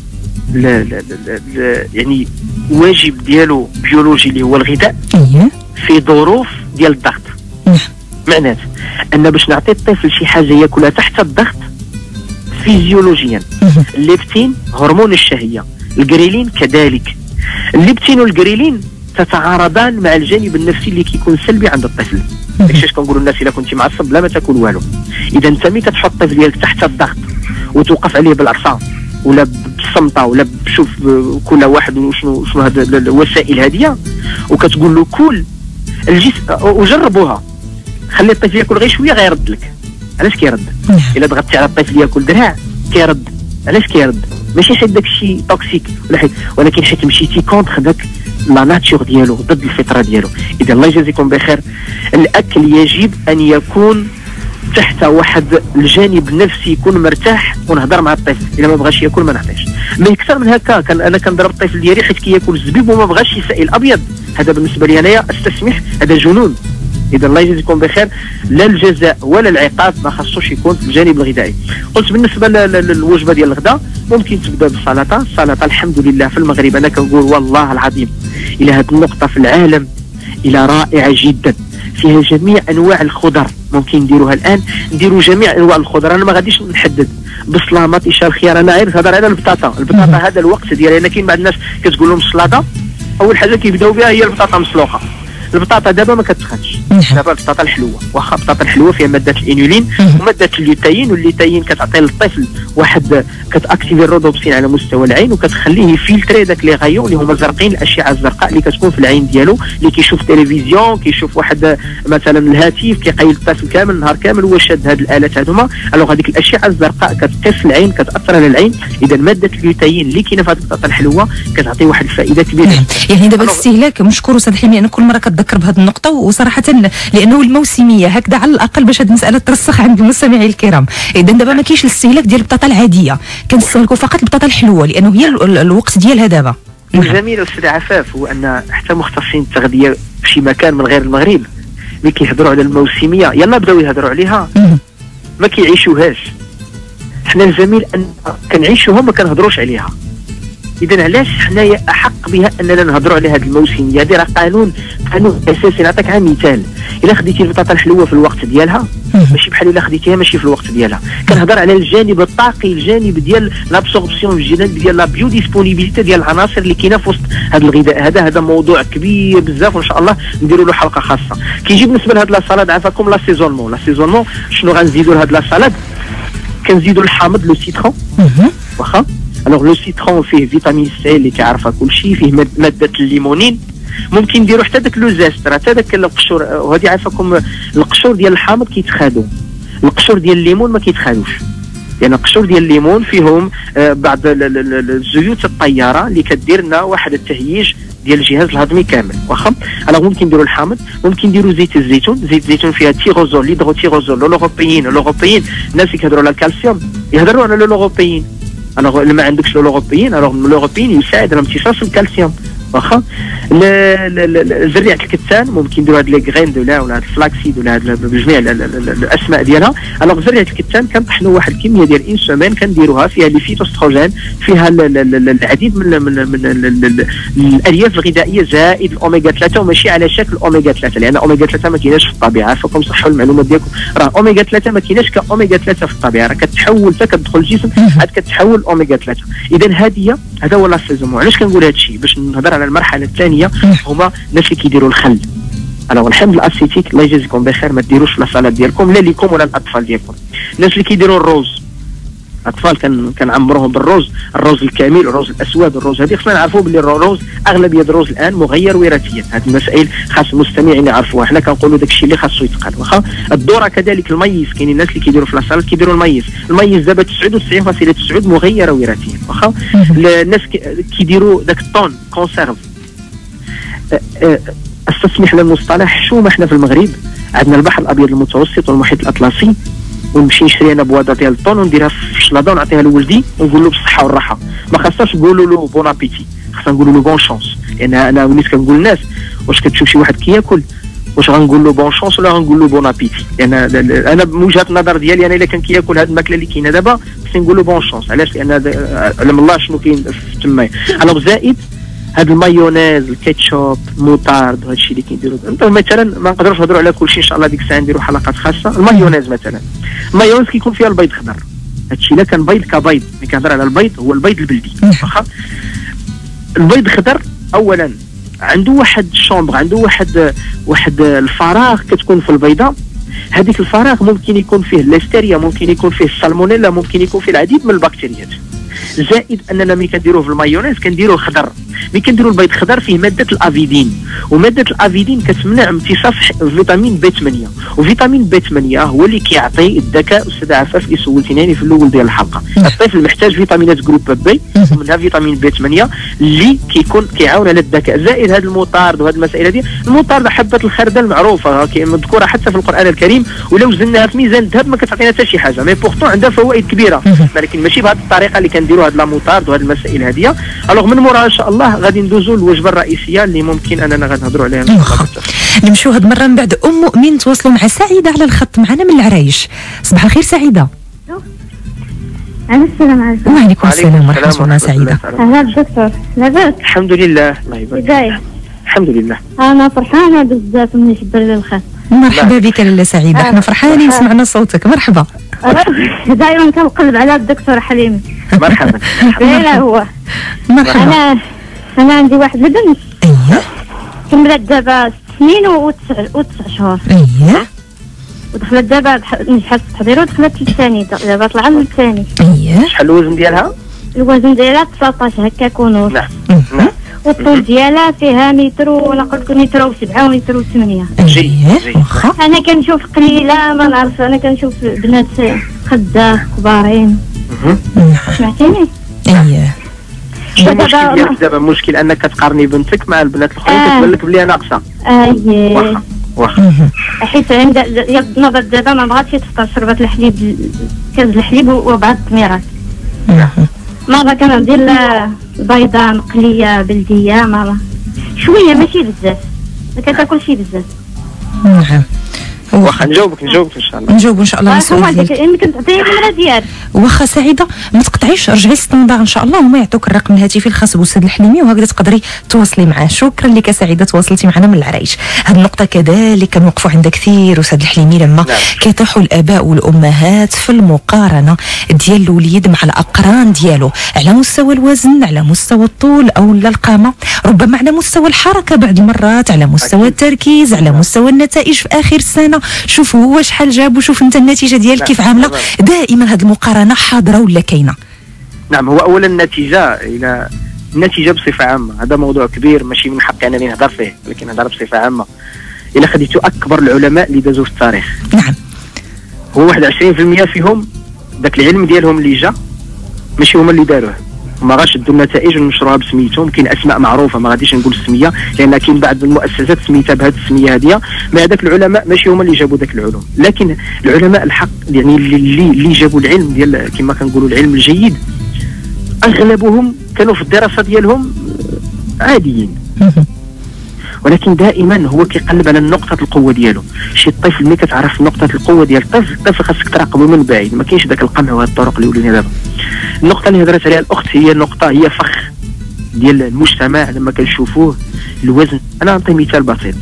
يعني واجب ديالو بيولوجي اللي هو الغذاء في ظروف ديال الضغط. معناته ان باش نعطي الطفل شي حاجه ياكلها تحت الضغط فيزيولوجيا، الليبتين هرمون الشهيه، الجريلين كذلك. الليبتين والجريلين تتعارضان مع الجانب النفسي اللي كيكون سلبي عند الطفل. داكشي كنقولوا الناس الا كنتي معصب لا ما تاكل والو. اذا انت ملي كتحط الطفل ديالك تحت الضغط وتوقف عليه بالعصا ولا بالصمته ولا بشوف كل واحد شنو هاد الوسائل هاديه وكتقول له كل الجسم وجربوها، خلي الطفل ياكل غير شويه غيرد لك. علاش كيرد؟ الا ضغطتي على الطفل ياكل درع كيرد. علاش كيرد؟ ماشي حيت داكشي توكسيك ولا حيت، ولكن حيت مشيتي كونتر داك لا ناتور ديالو، ضد الفطره ديالو. اذا الله يجازيكم بخير، الاكل يجب ان يكون تحت واحد الجانب النفسي يكون مرتاح، ونهضر مع الطفل. الا ما بغاش ياكل ما نعطيش. ما اكثر من هكا انا كنضرب الطفل ديالي حيت كياكل الزبيب وما بغاش يسائل ابيض، هذا بالنسبه لي انايا استسمح، هذا جنون. اذا الله يجازيكم بخير، لا الجزاء ولا العقاب ما خصوش يكون في الجانب الغذائي. قلت بالنسبه للوجبه ديال الغداء ممكن تبدا بالسلطه. السلطه الحمد لله في المغرب انا كنقول والله العظيم الى هذه النقطه في العالم الى رائعه جدا، فيها جميع انواع الخضر ممكن نديروها الان، نديروا جميع انواع الخضر. انا ما غاديش نحدد بصله مطيشه الخيار، انا عارف هضر على البطاطا. البطاطا هذا الوقت ديالها، انا كاين بعض الناس كتقول لهم السلطه اول حاجه كيبداو بها هي البطاطا مسلوقه. البطاطا دابا ما كتسخنش، دابا البطاطا الحلوه، واخا البطاطا الحلوه فيها ماده الانولين وماده الليوتين، والليوتين كتعطي للطفل واحد كتاكتيفي الرودوبسين على مستوى العين وكتخليه يفلتري داك لي غايون اللي هما زرقين، الاشعه الزرقاء اللي كتكون في العين ديالو، اللي كيشوف تلفزيون، كيشوف واحد مثلا الهاتف، كيقيد الطفل كامل النهار كامل هو شاد هاد الالات هذوما. الوغ هذيك الاشعه الزرقاء كتقف العين، كتاثر على العين. اذا ماده الليوتين اللي كاينه في هاد البطاطا الحلوه كتعطي واحد الفائده كبيره. يعني دابا الاستهلاك مشكور استاذ حليمي، انا كل مره كتذكر بهذه النقطه، وصراحه لانه الموسميه هكذا على الاقل باش هذه المساله ترسخ عند المستمعين الكرام. اذا دابا ما كاينش الاستهلاك ديال البطاطا العاديه، كنستهلكوا فقط البطاطا الحلوه لانه هي الوقت ديالها دابا. الجميل استاذ عفاف هو ان حتى مختصين التغذيه في شي مكان من غير المغرب ملي كيهضروا على الموسميه يلا بداو يهضروا عليها، ما كيعيشوهاش. حنا الجميل ان كنعيشوها ما كنهضروش عليها. اذا علاش حنايا احق بها اننا نهضروا على هذه الموسميه هذه؟ راه قانون اساسي. نعطيك على مثال، الا خديتي البطاطا الحلوه في الوقت ديالها ماشي بحال الا خديتيها ماشي في الوقت ديالها. كنهضر على الجانب الطاقي، الجانب ديال لابسوربسيون، الجانب ديال لا بيو ديسبونيبيليتي ديال العناصر اللي كاينه في وسط هذا الغذاء. هذا موضوع كبير بزاف وان شاء الله نديروا له حلقه خاصه. كيجي بالنسبه لهاد لا سالاد عافاكم لا سيزونمون شنو غنزيدوا لهاد لا سالاد؟ كنزيدوا الحامض لو سيترون، واخا الوغ لو سيترون فيه فيتامين سي اللي كيعرفها كلشي، فيه ماده الليمونين. ممكن نديروا حتى داك لو زيستر، حتى داك القشور. وهذه عارفاكم القشور ديال الحامض كيتخادوا، القشور ديال الليمون ما كيتخادوش، لان القشور ديال الليمون فيهم بعض الزيوت الطياره اللي كدير لنا واحد التهييج ديال الجهاز الهضمي كامل، واخا. الوغ ممكن نديروا الحامض، ممكن نديروا زيت الزيتون. زيت الزيتون فيها تيروزول، ليدروتيروزول، لوروبيين. الناس اللي كيهضروا على الكالسيوم يهضروا على لوروبيين. الوغ ما عندكش لوروبيين، الوغ لوروبيين يساعد على امتصاص الكالسيوم، واخا. زريعه الكتان ممكن نديروا هاد لي غرين ولا هاد الفلاكسيد ولا هاد بجميع الاسماء ديالها. الوغ زريعه الكتان كنطحنوا واحد الكميه ديال ان سومين كنديروها، فيها لي فيتوستروجين، فيها العديد من الالياف الغذائيه زائد الاوميغا 3، وماشي على شكل اوميغا 3 لان اوميغا 3 ما كايناش في الطبيعه. فكم صحوا المعلومات ديالكم، راه اوميغا 3 ما كايناش كاوميغا 3 في الطبيعه، راه كتحول حتى كتدخل الجسم عاد كتحول اوميغا 3. اذا هذا هو لاسيزمون. علاش كنقول هذا الشيء؟ باش نهضر على المرحله الثانيه، هما الناس اللي كيديروا الخل. الوغ الحمض الاسيتيك الله يجازيكم بخير ما ديروش في لا سالاد ديالكم لا ليكم ولا الاطفال ديالكم. الناس اللي كيديروا الروز اطفال كنعمروهم بالروز، الروز الكامل، الروز الاسود، الروز هذه خصنا نعرفوا باللي الروز اغلبيه الروز الان مغير وراثيا. هذه المسائل خاص المستمعين يعرفوها. حنا كنقولوا داك الشيء اللي خاصو يتقال. واخا الذره كذلك، الميز، كاينين الناس اللي كيديروا في لاصالات كيديروا الميز دابا 99.9 مغيره وراثيا. واخا الناس كيديروا داك الطون كونسيرف. استسمح لنا المصطلح، شو ما احنا في المغرب عندنا البحر الابيض المتوسط والمحيط الاطلسي، ونمشي نشري انا بواده ديال الطون ونديرها في شلاضه ونعطيها لولدي ونقول له بالصحه والراحه. ما خاصناش نقولوا له بون ابيتي، خاصنا نقولوا له بون شونس. لان انا وليت كنقول للناس واش كتشوف شي واحد كياكل واش غنقول له بون شونس ولا غنقول له بون ابيتي. لان انا بوجهه النظر ديالي انا الا كان كياكل هذه الماكله اللي كاينه دابا خصني نقول له بون شونس. علاش؟ لان علم الله شنو كاين تما. انا زائد هاد المايونيز، الكاتشوب، الموطارد، وهذا الشيء اللي كيديروا انت مثلا. ما نقدروش نهضروا على كل شيء ان شاء الله، ديك الساعه نديروا حلقات خاصه. المايونيز مثلا، المايونيز كيكون فيها البيض خضر. هذا الشيء الا كان بيض كبيض، ملي كنهضر على البيض هو البيض البلدي. واخا البيض خضر اولا عنده واحد الشومبر، عنده واحد الفراغ كتكون في البيضه. هذيك الفراغ ممكن يكون فيه ليستيريا، ممكن يكون فيه السالمونيلا، ممكن يكون فيه العديد من البكتيريات. زائد اننا ملي كنديروه في المايونيز كنديروه خضر. ملي كنديروا البيض خضر فيه ماده الافيدين، وماده الافيدين كتمنع امتصاص فيتامين بي 8. وفيتامين بي 8 هو اللي كيعطي الذكاء. استاذ عفاف اللي سولتيني في الاول ديال الحلقه، الطفل محتاج فيتامينات جروب بي، ومنها فيتامين بي 8 اللي كيعاون على الذكاء. زائد هذا المطارد وهذه المسائل هذه. المطارد حبه الخردل معروفه مذكوره حتى في القران الكريم، ولو وزناها في ميزان الذهب ما كتعطينا حتى شي حاجه، مي بورتون عندها فوائد كبيره، ولكن ماشي بهذه الطريقه اللي كنديروا هذا المطارد وهذه المسائل هذه. الوغ من موراها ان شاء الله غادي ندوزوا للوجبه الرئيسيه اللي ممكن اننا غنهضروا عليها. نمشيو هاد المره من بعد ام مؤمن تواصلوا مع سعيده على الخط معنا من العرايش. صباح الخير سعيده. السلام عليكم. وعليكم السلام ورحمه الله. سعيده. اهلا الدكتور، لاباس؟ الحمد لله. الله يبارك. الحمد لله. انا فرحانه بزاف من جبر لي الخير. مرحبا بك لاله سعيده، احنا فرحانين سمعنا صوتك. مرحبا. دائما كنقلب على الدكتور حليمي. مرحبا. لا هو مرحبا. انا عندي واحد البنت. اييه. كملت دابا 6 سنين و9 شهور. اييه. ودخلت دابا نجحت في التحضير ودخلت في الثاني، دابا طلع من الثاني. اييه. شحال الوزن ديالها؟ الوزن ديالها 19 هكا كونوس. نعم. والطول ديالها فيها متر ولا قلت متر و7 ومتر و8. جيد. واخا انا كنشوف قليله ما نعرف، انا كنشوف بنات خدات كبارين. سمعتيني؟ اييه. المشكل ديالك دابا المشكل انك كتقارني بنتك مع البنات الاخرين كتبان لك بلي ناقصه. اييه. واخا حيت عند النظر دابا ما بغاتش تفطر، شربت الحليب، كاز الحليب وبعض التميرات. مرة كندير بيضة مقلية بلدية، مرة شوية ماشي بزاف، ما كتاكلش بزاف. نعم. واخا نجاوبك ان شاء الله. نجاوب ان شاء الله على السؤال ديالك. يمكن تعطيني النمرة ديالك. واخا سعيده ما تقطعيش، رجعي للستاندار ان شاء الله وما يعطوك الرقم الهاتفي الخاص بالاستاذ الحليمي، وهكذا تقدري تواصلي معاه. شكرا لك سعيده تواصلتي معنا من العرايش. هذه النقطه كذلك كنوقفوا عندها كثير استاذ الحليمي لما كيطيحوا الاباء والامهات في المقارنه ديال الوليد مع الاقران ديالو على مستوى الوزن، على مستوى الطول او القامه، ربما على مستوى الحركه بعض المرات، على مستوى التركيز، على مستوى النتائج في اخر السنه. شوف هو شحال جاب وشوف انت النتيجه ديالك كيف عامله. دائما هذه المقارنه حاضره ولا كاينه؟ نعم. هو اولا النتيجه بصفه عامه هذا موضوع كبير ماشي من حقي انني نهضر فيه، ولكن نهضر بصفه عامه. الا خديتوا اكبر العلماء اللي دازوا في التاريخ، نعم، هو واحد 20% فيهم داك العلم ديالهم اللي جا ماشي هما اللي داروه، ما غاش دوا النتائج ونشروها بسميتهم. كاين اسماء معروفه ما غاديش نقول السميه لان كاين بعض المؤسسات سميتها بهذه السميه هذه، مع ذاك العلماء ماشي هما اللي جابوا ذاك العلوم. لكن العلماء الحق يعني اللي جابوا العلم ديال كما كنقولوا العلم الجيد، اغلبهم كانوا في الدراسه ديالهم عاديين، ولكن دائما هو كيقلب على نقطه القوه ديالو. شي طفل ملي كتعرف نقطه القوه ديال الطفل خاصك تراقبه من بعيد، ما كاينش داك القمع وهاد الطرق اللي ولينا دابا. النقطه اللي هضرت عليها الاخت هي فخ ديال المجتمع لما كنشوفوه الوزن. انا نعطي مثال بسيط،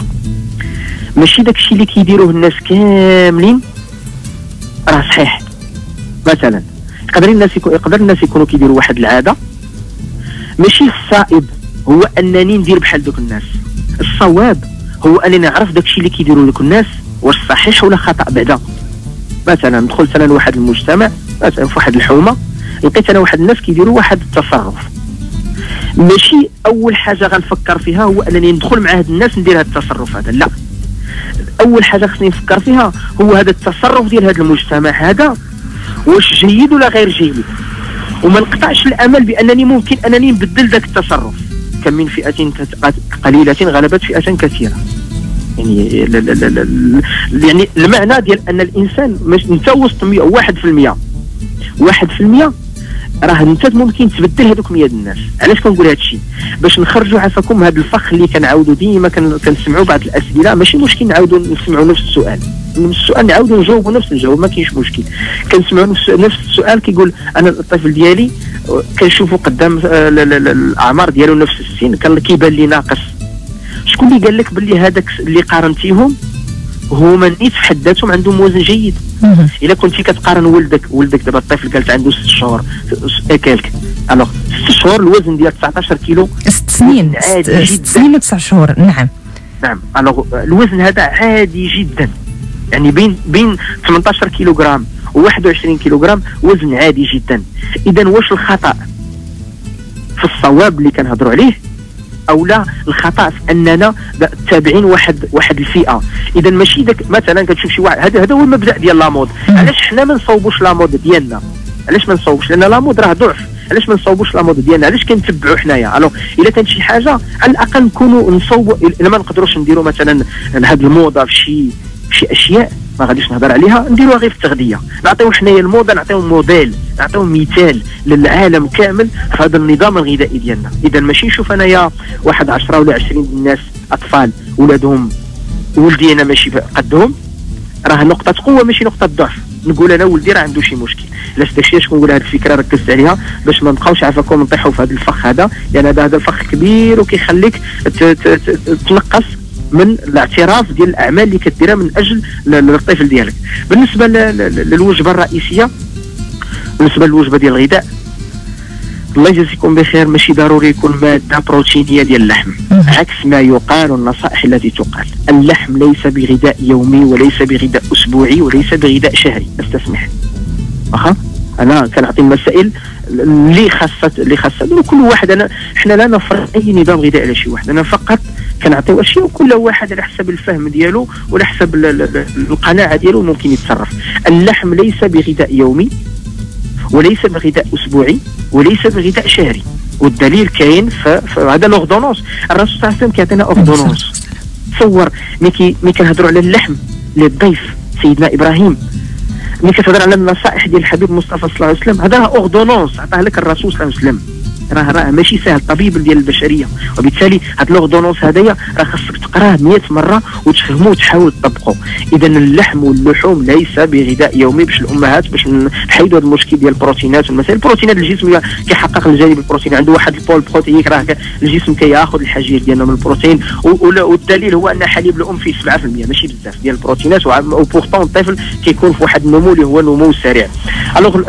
ماشي داك الشيء اللي كيديروه الناس كاملين راه صحيح. مثلا يقدر الناس يكونوا كيديروا واحد العاده، ماشي الصائب هو انني ندير بحال دوك الناس، الصواب هو انني نعرف داك الشيء اللي كيديروا دوك الناس واش صحيح ولا خطا بعدا. مثلا دخلت انا لواحد المجتمع مثلا في واحد الحومه، لقيت انا واحد الناس كيديروا واحد التصرف، ماشي اول حاجه غنفكر فيها هو انني ندخل مع هاد الناس ندير هاد التصرف هذا، لا، اول حاجه خصني نفكر فيها هو هذا التصرف ديال هذا المجتمع هذا واش جيد ولا غير جيد، وما نقطعش الامل بانني ممكن انني نبدل ذاك التصرف. كم من فئه قليله غلبت فئه كثيره. يعني يعني المعنى ديال ان الانسان انت وسط 1% راه انت ممكن تبدل هذوك 100 الناس. علاش كنقول هذا الشيء؟ باش نخرجوا عفاكم هذا الفخ اللي كنعاودوا ديما كنسمعوا بعض الاسئله، ماشي مشكل نعاودوا نسمعوا نفس السؤال، نعاودوا نجاوبوا نفس الجواب، ما كاينش مشكل. كنسمعوا نفس السؤال كيقول انا الطفل ديالي كنشوفوا قدام الاعمار ديالو نفس السن كيبان لي ناقص. شكون اللي قال لك باللي هذاك اللي قارنتيهم هما نيت في حد ذاتهم عندهم وزن جيد؟ الا كنتي كتقارن ولدك دابا الطفل قالت عنده 6 شهور كالك، الوغ 6 شهور الوزن ديال 19 كيلو، 6 سنين 6 سنين و9 شهور. نعم الوغ الوزن هذا عادي جدا، يعني بين 18 كيلوغرام و21 كيلوغرام وزن عادي جدا. اذا واش الخطا في الصواب اللي كنهضروا عليه او لا الخطا في اننا تابعين واحد الفئه؟ اذا ماشي داك مثلا كتشوف شي واحد، هذا هو المبدا ديال لامود. علاش حنا ما نصوبوش لامود ديالنا؟ علاش ما نصوبوش؟ لان لامود راه ضعف. علاش ما نصوبوش لامود ديالنا؟ علاش كنتبعوا حنايا؟ الو الا كانت شي حاجه على الاقل نكونوا نصوبوا. الا ما نقدروش نديروا مثلا هذه الموضه في شي اشياء ما غاديش نهضر عليها، نديروها غير في التغذيه، نعطيو حنايا الموضه، نعطيو موديل، نعطيو مثال للعالم كامل في هذا النظام الغذائي ديالنا. اذا ماشي نشوف انايا واحد 10 ولا 20 الناس اطفال ولادهم ولدي انا ماشي قدهم، راه نقطه قوه ماشي نقطه ضعف. نقول انا ولدي راه عنده شي مشكل. علاش داكشي علاش كنقول هذه الفكره ركزت عليها باش ما نبقاوش عافاكم نطيحوا في هذا الفخ هذا، لان هذا الفخ كبير وكيخليك تنقص من الاعتراف ديال الاعمال اللي كديرها من اجل الطفل ديالك. بالنسبه للوجبه الرئيسيه، بالنسبه للوجبه ديال الغذاء، الله يجزيكم بخير، ماشي ضروري يكون ماده بروتينيه ديال اللحم، عكس ما يقال والنصائح التي تقال. اللحم ليس بغذاء يومي وليس بغذاء اسبوعي وليس بغذاء شهري، استسمح. واخا انا كنعطي المسائل اللي خاصه كل واحد. احنا لا نفرض اي نظام غذائي على شي واحد، انا فقط كنعطيو اشياء وكل واحد على حسب الفهم ديالو وعلى حسب القناعه ديالو ممكن يتصرف. اللحم ليس بغذاء يومي وليس بغذاء اسبوعي وليس بغذاء شهري، والدليل كاين في هذا لوردونونس. الرسول صلى الله عليه وسلم كيعطينا اوردونونس. تصور ملي كنهضروا على اللحم للضيف سيدنا ابراهيم، ملي كتهضر على النصائح ديال الحبيب مصطفى صلى الله عليه وسلم، هذا اوردونونس عطاه لك الرسول صلى الله عليه وسلم. راه ماشي سهل، طبيب ديال البشريه، وبالتالي هاد لوردونونس هذايا راه خاصك تقراه 100 مره وتفهمو وتحاول تطبقو. اذا اللحم واللحوم ليس بغذاء يومي باش الامهات باش نحيدوا هذا المشكل ديال البروتينات والمسائل. البروتينات الجسم كيحقق الجانب البروتيني، عنده واحد البول بروتينيك، راه الجسم كياخذ الحجير ديالنا من البروتين، والدليل هو ان حليب الام فيه 7% ماشي بزاف ديال البروتينات، وبورتون الطفل كيكون في واحد النمو اللي هو نمو سريع. الوغ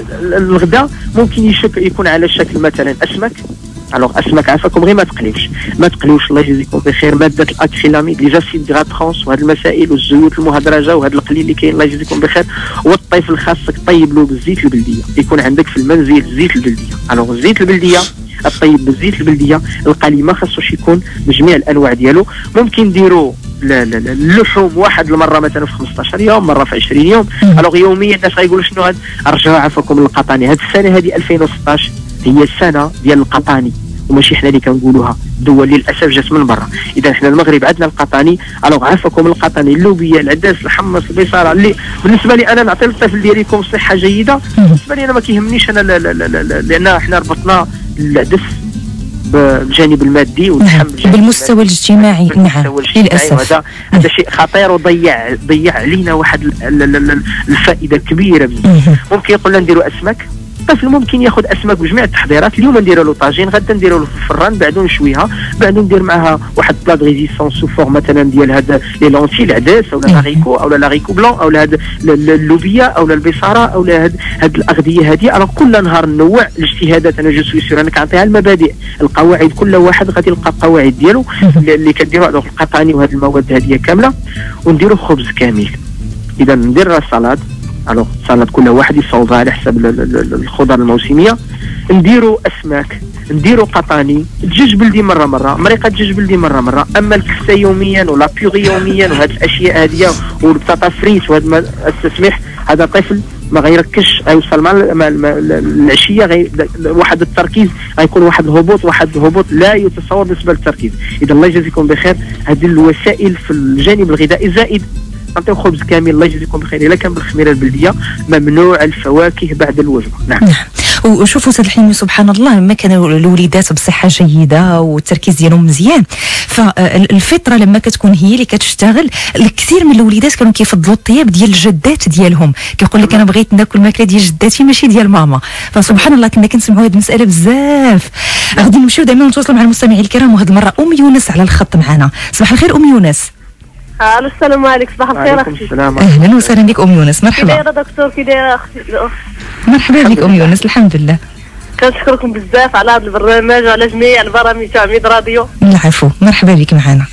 الغداء ممكن يكون على شكل مثلا اسماك. الوغ اسماك عافاكم غير ما تقليوش الله يجزيكم بخير، ماده الاكريلاميد، لي جاسيد غرا ترانس وهاد المسائل والزيوت المهدرجه وهذا القليل اللي كاين الله يجزيكم بخير. والطفل خاصك طيب له بالزيت البلديه، يكون عندك في المنزل الزيت البلديه. الوغ الزيت البلديه الطيب بالزيت البلديه القلي ما خاصوش يكون بجميع الانواع ديالو. ممكن نديروا اللحوم واحد المره مثلا في 15 يوم، مره في 20 يوم. الوغ يوميا الناس غيقولوا شنو هاد، رجعوا عافاكم للقطاني. هاد السنه هذه 2016 هي السنه ديال القطاني، وماشي حنا اللي كنقولوها، الدول للاسف جات من برا. اذا حنا المغرب عندنا القطاني. الوغ عافاكم القطاني، اللوبيا، العدس، الحمص، البصاره، اللي بالنسبه لي انا نعطي للطفل ديالي يكون صحه جيده. بالنسبه لي انا ما كيهمنيش انا لان حنا ربطنا العدس بالجانب المادي واللحم بالمستوى الاجتماعي. نعم للاسف هذا شيء خطير وضيع علينا واحد الفائده كبيره بزاف. ممكن يقول لنا نديروا اسماك، الطفل ممكن ياخذ اسماك بجميع التحضيرات. اليوم نديروا له طاجين، غدا نديروا له في الفران، بعدو نشويها، بعدو ندير معها واحد بلا دو ريزيستونس سو فور مثلا ديال هذا لي لونتي، العدس او لاغيكو او لاغيكو بلون او هذا اللوبيا او البصاره او هذه الاغذيه هذه. انا كل نهار ننوع الاجتهادات. انا جو سوي سور انا كنعطيها المبادئ، القواعد، كل واحد غادي يلقى القواعد ديالو اللي كديروا هذوك القطاني وهذه المواد هذه كامله، ونديروا خبز كامل. اذا ندير السلطه الوغ السلطه كل واحد يصوبها على حسب الخضر الموسميه. نديروا اسماك، نديروا قطاني، دجاج بلدي مره، مريقه دجاج بلدي مره. اما الكفته يوميا ولا بيغي يوميا وهاد الاشياء هذه والبطاطا فريت وهذا التسميح، هذا طفل ما غيركزش، غيوصل مع العشيه واحد التركيز، غيكون واحد الهبوط لا يتصور بالنسبه للتركيز. اذا الله يجازيكم بخير، هذه الوسائل في الجانب الغذائي زائد نعطيو خبز كامل الله يجازيكم بخير. الا كان بالخميره البلديه ممنوع الفواكه بعد الوجبه. نعم. وشوفوا سيد الحليمي سبحان الله لما كانوا الوليدات بصحه جيده والتركيز ديالهم مزيان، فالفطره لما كتكون هي اللي كتشتغل، الكثير من الوليدات كانوا كيفضلوا الطياب ديال الجدات ديالهم، كيقول لك انا بغيت ناكل ماكله ديال جداتي ماشي ديال ماما. فسبحان الله كنا كنسمعوا هذه المساله بزاف. غادي نمشيو دائما نتواصلوا مع المستمعين الكرام، وهذه المره يونس على الخط معنا. صباح الخير يونس. السلام عليكم. صباح الخير اختي. اهلا وسهلا بك يونس، مرحبا. كي دايره دكتور؟ كي دايره اختي؟ مرحبا بك يونس. الحمد لله. كنشكركم بزاف على هذا البرنامج وعلى جميع البرامج تاع عميد راديو. العفو، مرحبا بك معنا.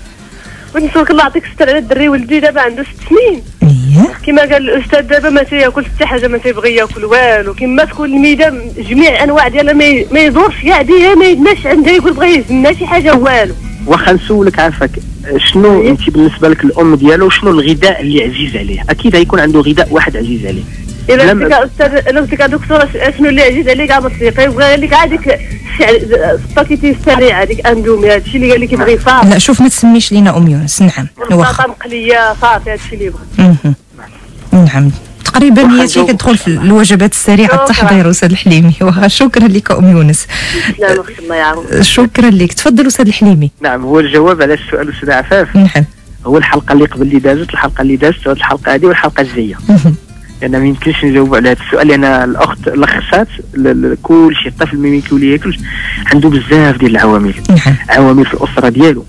ونسولك الله يعطيك الستر على الدري ولدي دابا عنده 6 سنين. كما قال الاستاذ دابا ما تياكل حتى حاجه، ما تيبغي ياكل والو، كما تكون الميده جميع انواع ديالها ما يدورش كاع بها، ما يدناش عندها يقول بغى يهزنا شي حاجه والو. واخا نسولك عافاك، شنو انت بالنسبه لك الام ديالو شنو الغذاء اللي عزيز عليه؟ اكيد غيكون عنده غذاء واحد عزيز عليه. الا قلت لك دكتور شنو اللي عزيز عليك؟ عا بسيطه يبغى لك هذيك الباكيتي السريعه هذيك اندومي، هذا الشيء اللي قال لك يبغي صافي. لا شوف ما تسميش لينا يونس. نعم واخا مقليه صافي هذا الشيء اللي يبغي. نعم تقريبا هي شي كتدخل في الوجبات السريعه التحضير. استاذ الحليمي شكرا لك يونس. الله يعاونك. شكرا لك. تفضل استاذ الحليمي. نعم، هو الجواب على السؤال استاذ عفاف. نعم. هو الحلقه اللي قبل اللي دازت، الحلقه اللي دازت، الحلقه هذه والحلقه الجايه. لان ما يمكنش نجاوب على هذا السؤال، لان الاخت لخصات كل شيء. الطفل ما ياكل ياكلش عنده بزاف ديال العوامل. عوامل في الاسره ديالو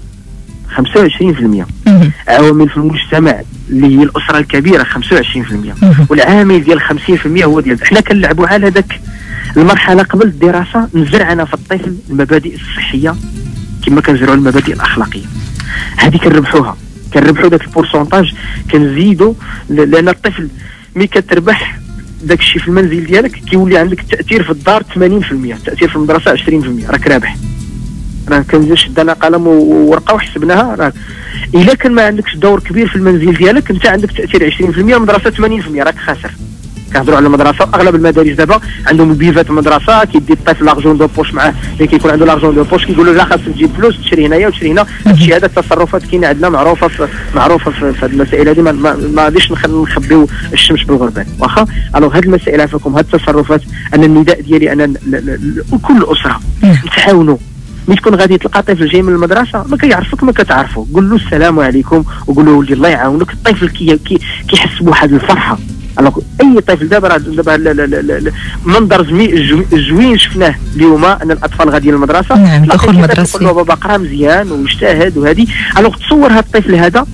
25%، عوامل في المجتمع اللي هي الاسره الكبيره 25%، والعامل ديال 50% هو ديال حنا كنلعبوا على هذاك المرحله قبل الدراسه. نزرعنا في الطفل المبادئ الصحيه كما كنزرعوا المبادئ الاخلاقيه. هذه كنربحوا داك البورسونتاج، كنزيدوا، لان الطفل ملي كتربح داك الشيء في المنزل ديالك كيولي عندك التاثير في الدار 80%، التاثير في المدرسه 20%، راك رابح. راه كنزيد شدنا قلم وورقه وحسبناها. راه الا كان ما عندكش دور كبير في المنزل ديالك، انت عندك تاثير 20%، المدرسه 80%، راك خاسر. كنهضروا على المدرسه، اغلب المدارس دابا عندهم البيفات المدرسه، كيدي الطفل لارجون دو بوش معاه، ملي كيكون عنده لارجون دو بوش كيقولوا لا خاصك تجيب فلوس تشري هنايا وتشري هنا. هادشي هذا التصرفات كاينه عندنا معروفه في هذه المسائل هذه، ما غاديش نخبيو الشمس بالغربان. واخا الوغ هذه المسائل عفاكم، هذه التصرفات، انا النداء ديالي انا كل اسره نتعاونوا. ملي تكون غادي تلقى طفل جاي من المدرسه ما كيعرفك ما كتعرفو، قول له السلام عليكم وقول له ولدي الله يعاونك. الطفل كيحس بواحد الفرحه. اي طفل دابا منظر زوين شفناه اليوم، ان الاطفال غاديين للمدرسه. نعم دخول المدرسه يقول له بابا قرا مزيان واجتهد وهذه. تصور هذا الطفل هذا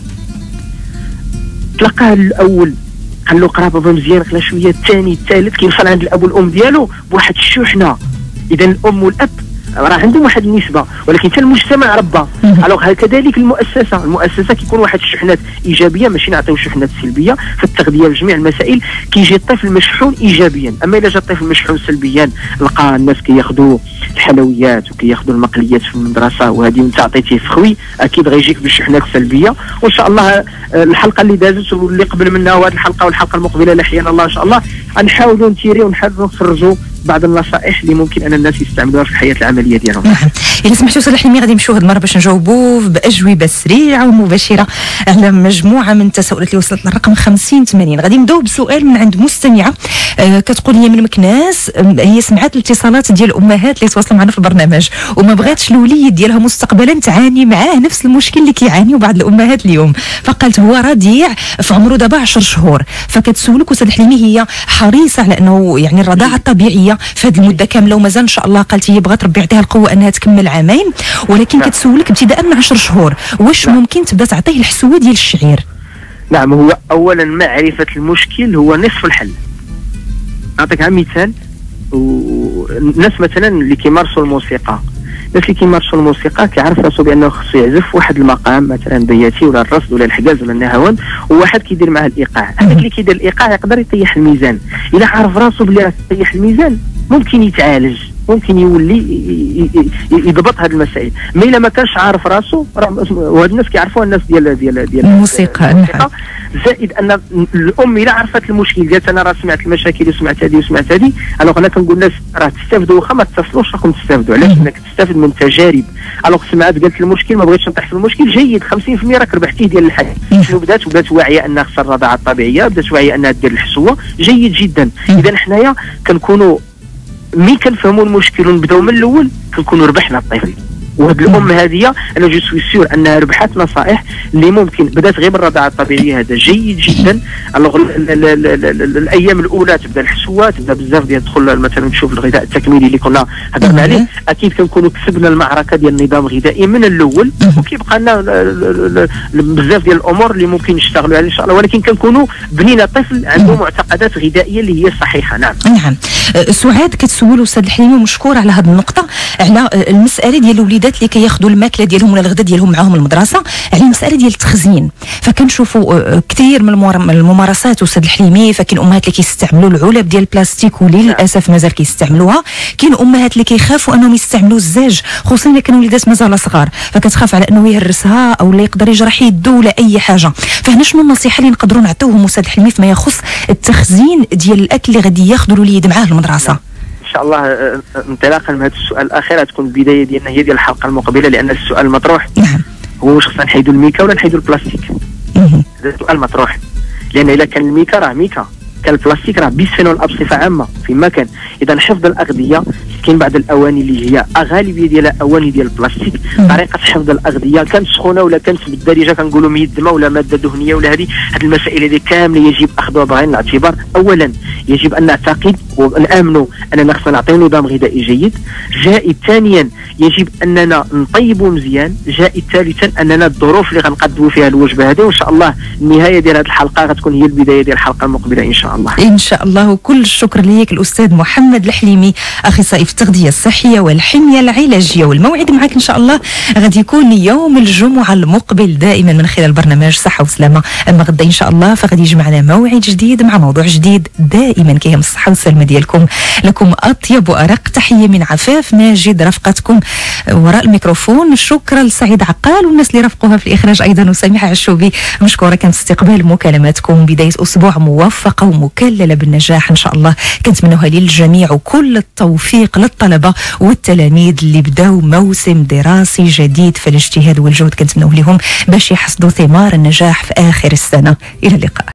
تلقاه الاول قال له قرا بابا مزيان، قال شويه الثاني الثالث، كيوصل عند الاب والام ديالو بواحد الشحنه. اذا الام والاب راه عندهم واحد النسبه، ولكن حتى المجتمع ربى. كذلك المؤسسه كيكون واحد الشحنات ايجابيه، ماشي نعطيو شحنات سلبيه في التغذيه في جميع المسائل. كيجي الطفل مشحون ايجابيا. اما الا جا الطفل مشحون سلبيا، لقى الناس كياخذوا الحلويات وكياخذوا المقليات في المدرسه، وهذه انت عطيتيه فخوي، اكيد غيجيك بالشحنات السلبيه. وان شاء الله الحلقه اللي دازت واللي قبل منها وهذه الحلقه والحلقه المقبله لا حيان الله ان شاء الله غنحاولوا نتيريو ونحاولوا نخرجوا بعض النصائح اللي ممكن ان الناس يستعملوها في الحياه العمليه ديالهم. الا سمحتوا استاذ الحليمي غادي نمشيو هذه المره باش نجاوبوا باجوبه سريعه ومباشره على مجموعه من التساؤلات اللي وصلت للرقم 5080. غادي نبداو بسؤال من عند مستمعه كتقول هي من مكناس، هي سمعت الاتصالات ديال الامهات اللي تواصلوا معنا في البرنامج وما بغاتش الوليد ديالها مستقبلا تعاني معاه نفس المشكل اللي كيعانيوا بعض الامهات اليوم. فقالت هو رضيع في عمره دابا 10 شهور، فكتسولك استاذ الحليمي هي حريصه على انه يعني الرضاعه الطبيعيه في هذه المده كامله، ومازال ان شاء الله قالت هي بغات ربي يعطيها القوه انها تكمل عامين، ولكن كتسولك ابتداء من 10 شهور واش ممكن تبدا تعطيه الحسوه ديال الشعير؟ نعم، هو اولا معرفه المشكل هو نصف الحل. نعطيك مثال، الناس مثلا اللي كيمارسوا الموسيقى الناس اللي كيمارسوا الموسيقى كيعرف راسو بانه خصو يعزف واحد المقام مثلا بياتي ولا الرصد ولا الحجاز ولا النهاون، وواحد كيدير معاه الايقاع. هذاك اللي كيدير الايقاع يقدر يطيح الميزان، الا عارف راسو بلي راه يطيح الميزان ممكن يتعالج، ممكن يولي يضبط هذه المسائل. ما الا ما كانش عارف راسو، وهاد الناس كيعرفوها الناس ديال الموسيقى. زائد ان الام الا عرفت المشكل قالت انا راه سمعت المشاكل وسمعت هذه وسمعت هذه، الوغ انا كنقول للناس راه تستافدوا، واخا ما تتصلوش راكم تستافدوا. علاش؟ انك تستافد من تجارب. الوغ سمعت قالت المشكل ما بغيتش نطيح في المشكل، جيد 50% راك ربحتيه ديال الحياه. شنو بدات واعيه انها خصها الرضاعه الطبيعيه، بدات واعيه انها دير الحسوه، جيد جدا. اذا حنايا كنكونوا ملي كنفهموا المشكل ونبداو من الاول كنكونوا ربحنا الطفل. وهاد الام هذه انا جو سوي سيور انها ربحت نصائح اللي ممكن بدات غير بالرضاعه الطبيعيه، هذا جيد جدا. الايام الاولى تبدا الحسوه، تبدا بزاف ديال تدخل مثلا تشوف الغذاء التكميلي اللي كنا هضرنا عليه. اكيد كنكونوا كسبنا المعركه ديال النظام الغذائي من الاول، وكيبقى لنا بزاف ديال الامور اللي ممكن نشتغلوا عليها ان شاء الله، ولكن كنكونوا بنينا طفل عنده معتقدات غذائيه اللي هي صحيحه. نعم. سعاد كتسول استاذ الحليمي ومشكور على هذه النقطه، على المساله ديال الوليدات اللي كياخذوا الماكله ديالهم ولا الغداء ديالهم معاهم المدرسه، على المساله ديال التخزين. فكنشوفوا كثير من الممارسات استاذ الحليمي، فكاين امهات اللي كيستعملوا العلب ديال البلاستيك وللاسف مازال كيستعملوها، كاين امهات اللي كيخافوا انهم يستعملوا الزاج، خصوصا الا كانوا وليدات مازال صغار، فكتخاف على انه يهرسها او لا يقدر يجرح يده ولا اي حاجه. فهنا شنو النصيحه اللي نقدروا نعطيوهم استاذ الحليمي فيما يخص التخزين ديال الاكل اللي غادي ياخذوا الوليد معاه المدرسه؟ ان شاء الله انطلاقا من هذا السؤال الاخير تكون البدايه ديالنا هي ديال الحلقه المقبله، لان السؤال المطروح هو واش خصنا نحيدوا الميكا ولا نحيدوا البلاستيك. هذا السؤال مطروح، لان اذا كان الميكا راه ميكا، كان البلاستيك راه بيسفينول بصفه عامه فيما كان. اذا حفظ الاغذيه، كاين بعض الاواني اللي هي غالبيه ديالها اواني ديال البلاستيك، طريقه حفظ الاغذيه كانت سخونه ولا كانت بالدارجه كنقولوا ميدمه ولا ماده دهنيه ولا هذه المسائل هذه كامله يجب اخذها بعين الاعتبار. اولا يجب ان نعتقد ونامنوا اننا خصنا نعطيو نظام غذائي جيد. جائد ثانيا يجب اننا نطيبوا مزيان. جائد ثالثا اننا الظروف اللي غنقدموا فيها الوجبه هذه، وان شاء الله النهايه ديال هذه الحلقه غتكون هي البدايه ديال الحلقه المقبله ان شاء الله. ان شاء الله. وكل الشكر ليك الاستاذ محمد الحليمي، اخصائي في التغذيه الصحيه والحميه العلاجيه. والموعد معك ان شاء الله غادي يكون يوم الجمعه المقبل دائما من خلال برنامج صحه وسلامه. اما غدا ان شاء الله فغادي يجمعنا موعد جديد مع موضوع جديد دائما كيهم الصحه والسلامه ديالكم. لكم اطيب وارق تحيه من عفاف ماجد رفقتكم وراء الميكروفون. شكرا لسعيد عقال والناس اللي رافقوها في الاخراج ايضا، وسميحه عشوبي مشكوره كانت استقبال مكالماتكم. بدايه اسبوع موفقه ومكلله بالنجاح ان شاء الله كنتمنوها للجميع، وكل التوفيق للطلبه والتلاميذ اللي بداو موسم دراسي جديد، فالاجتهاد والجهد كنتمنوه لهم باش يحصدوا ثمار النجاح في اخر السنه. الى اللقاء.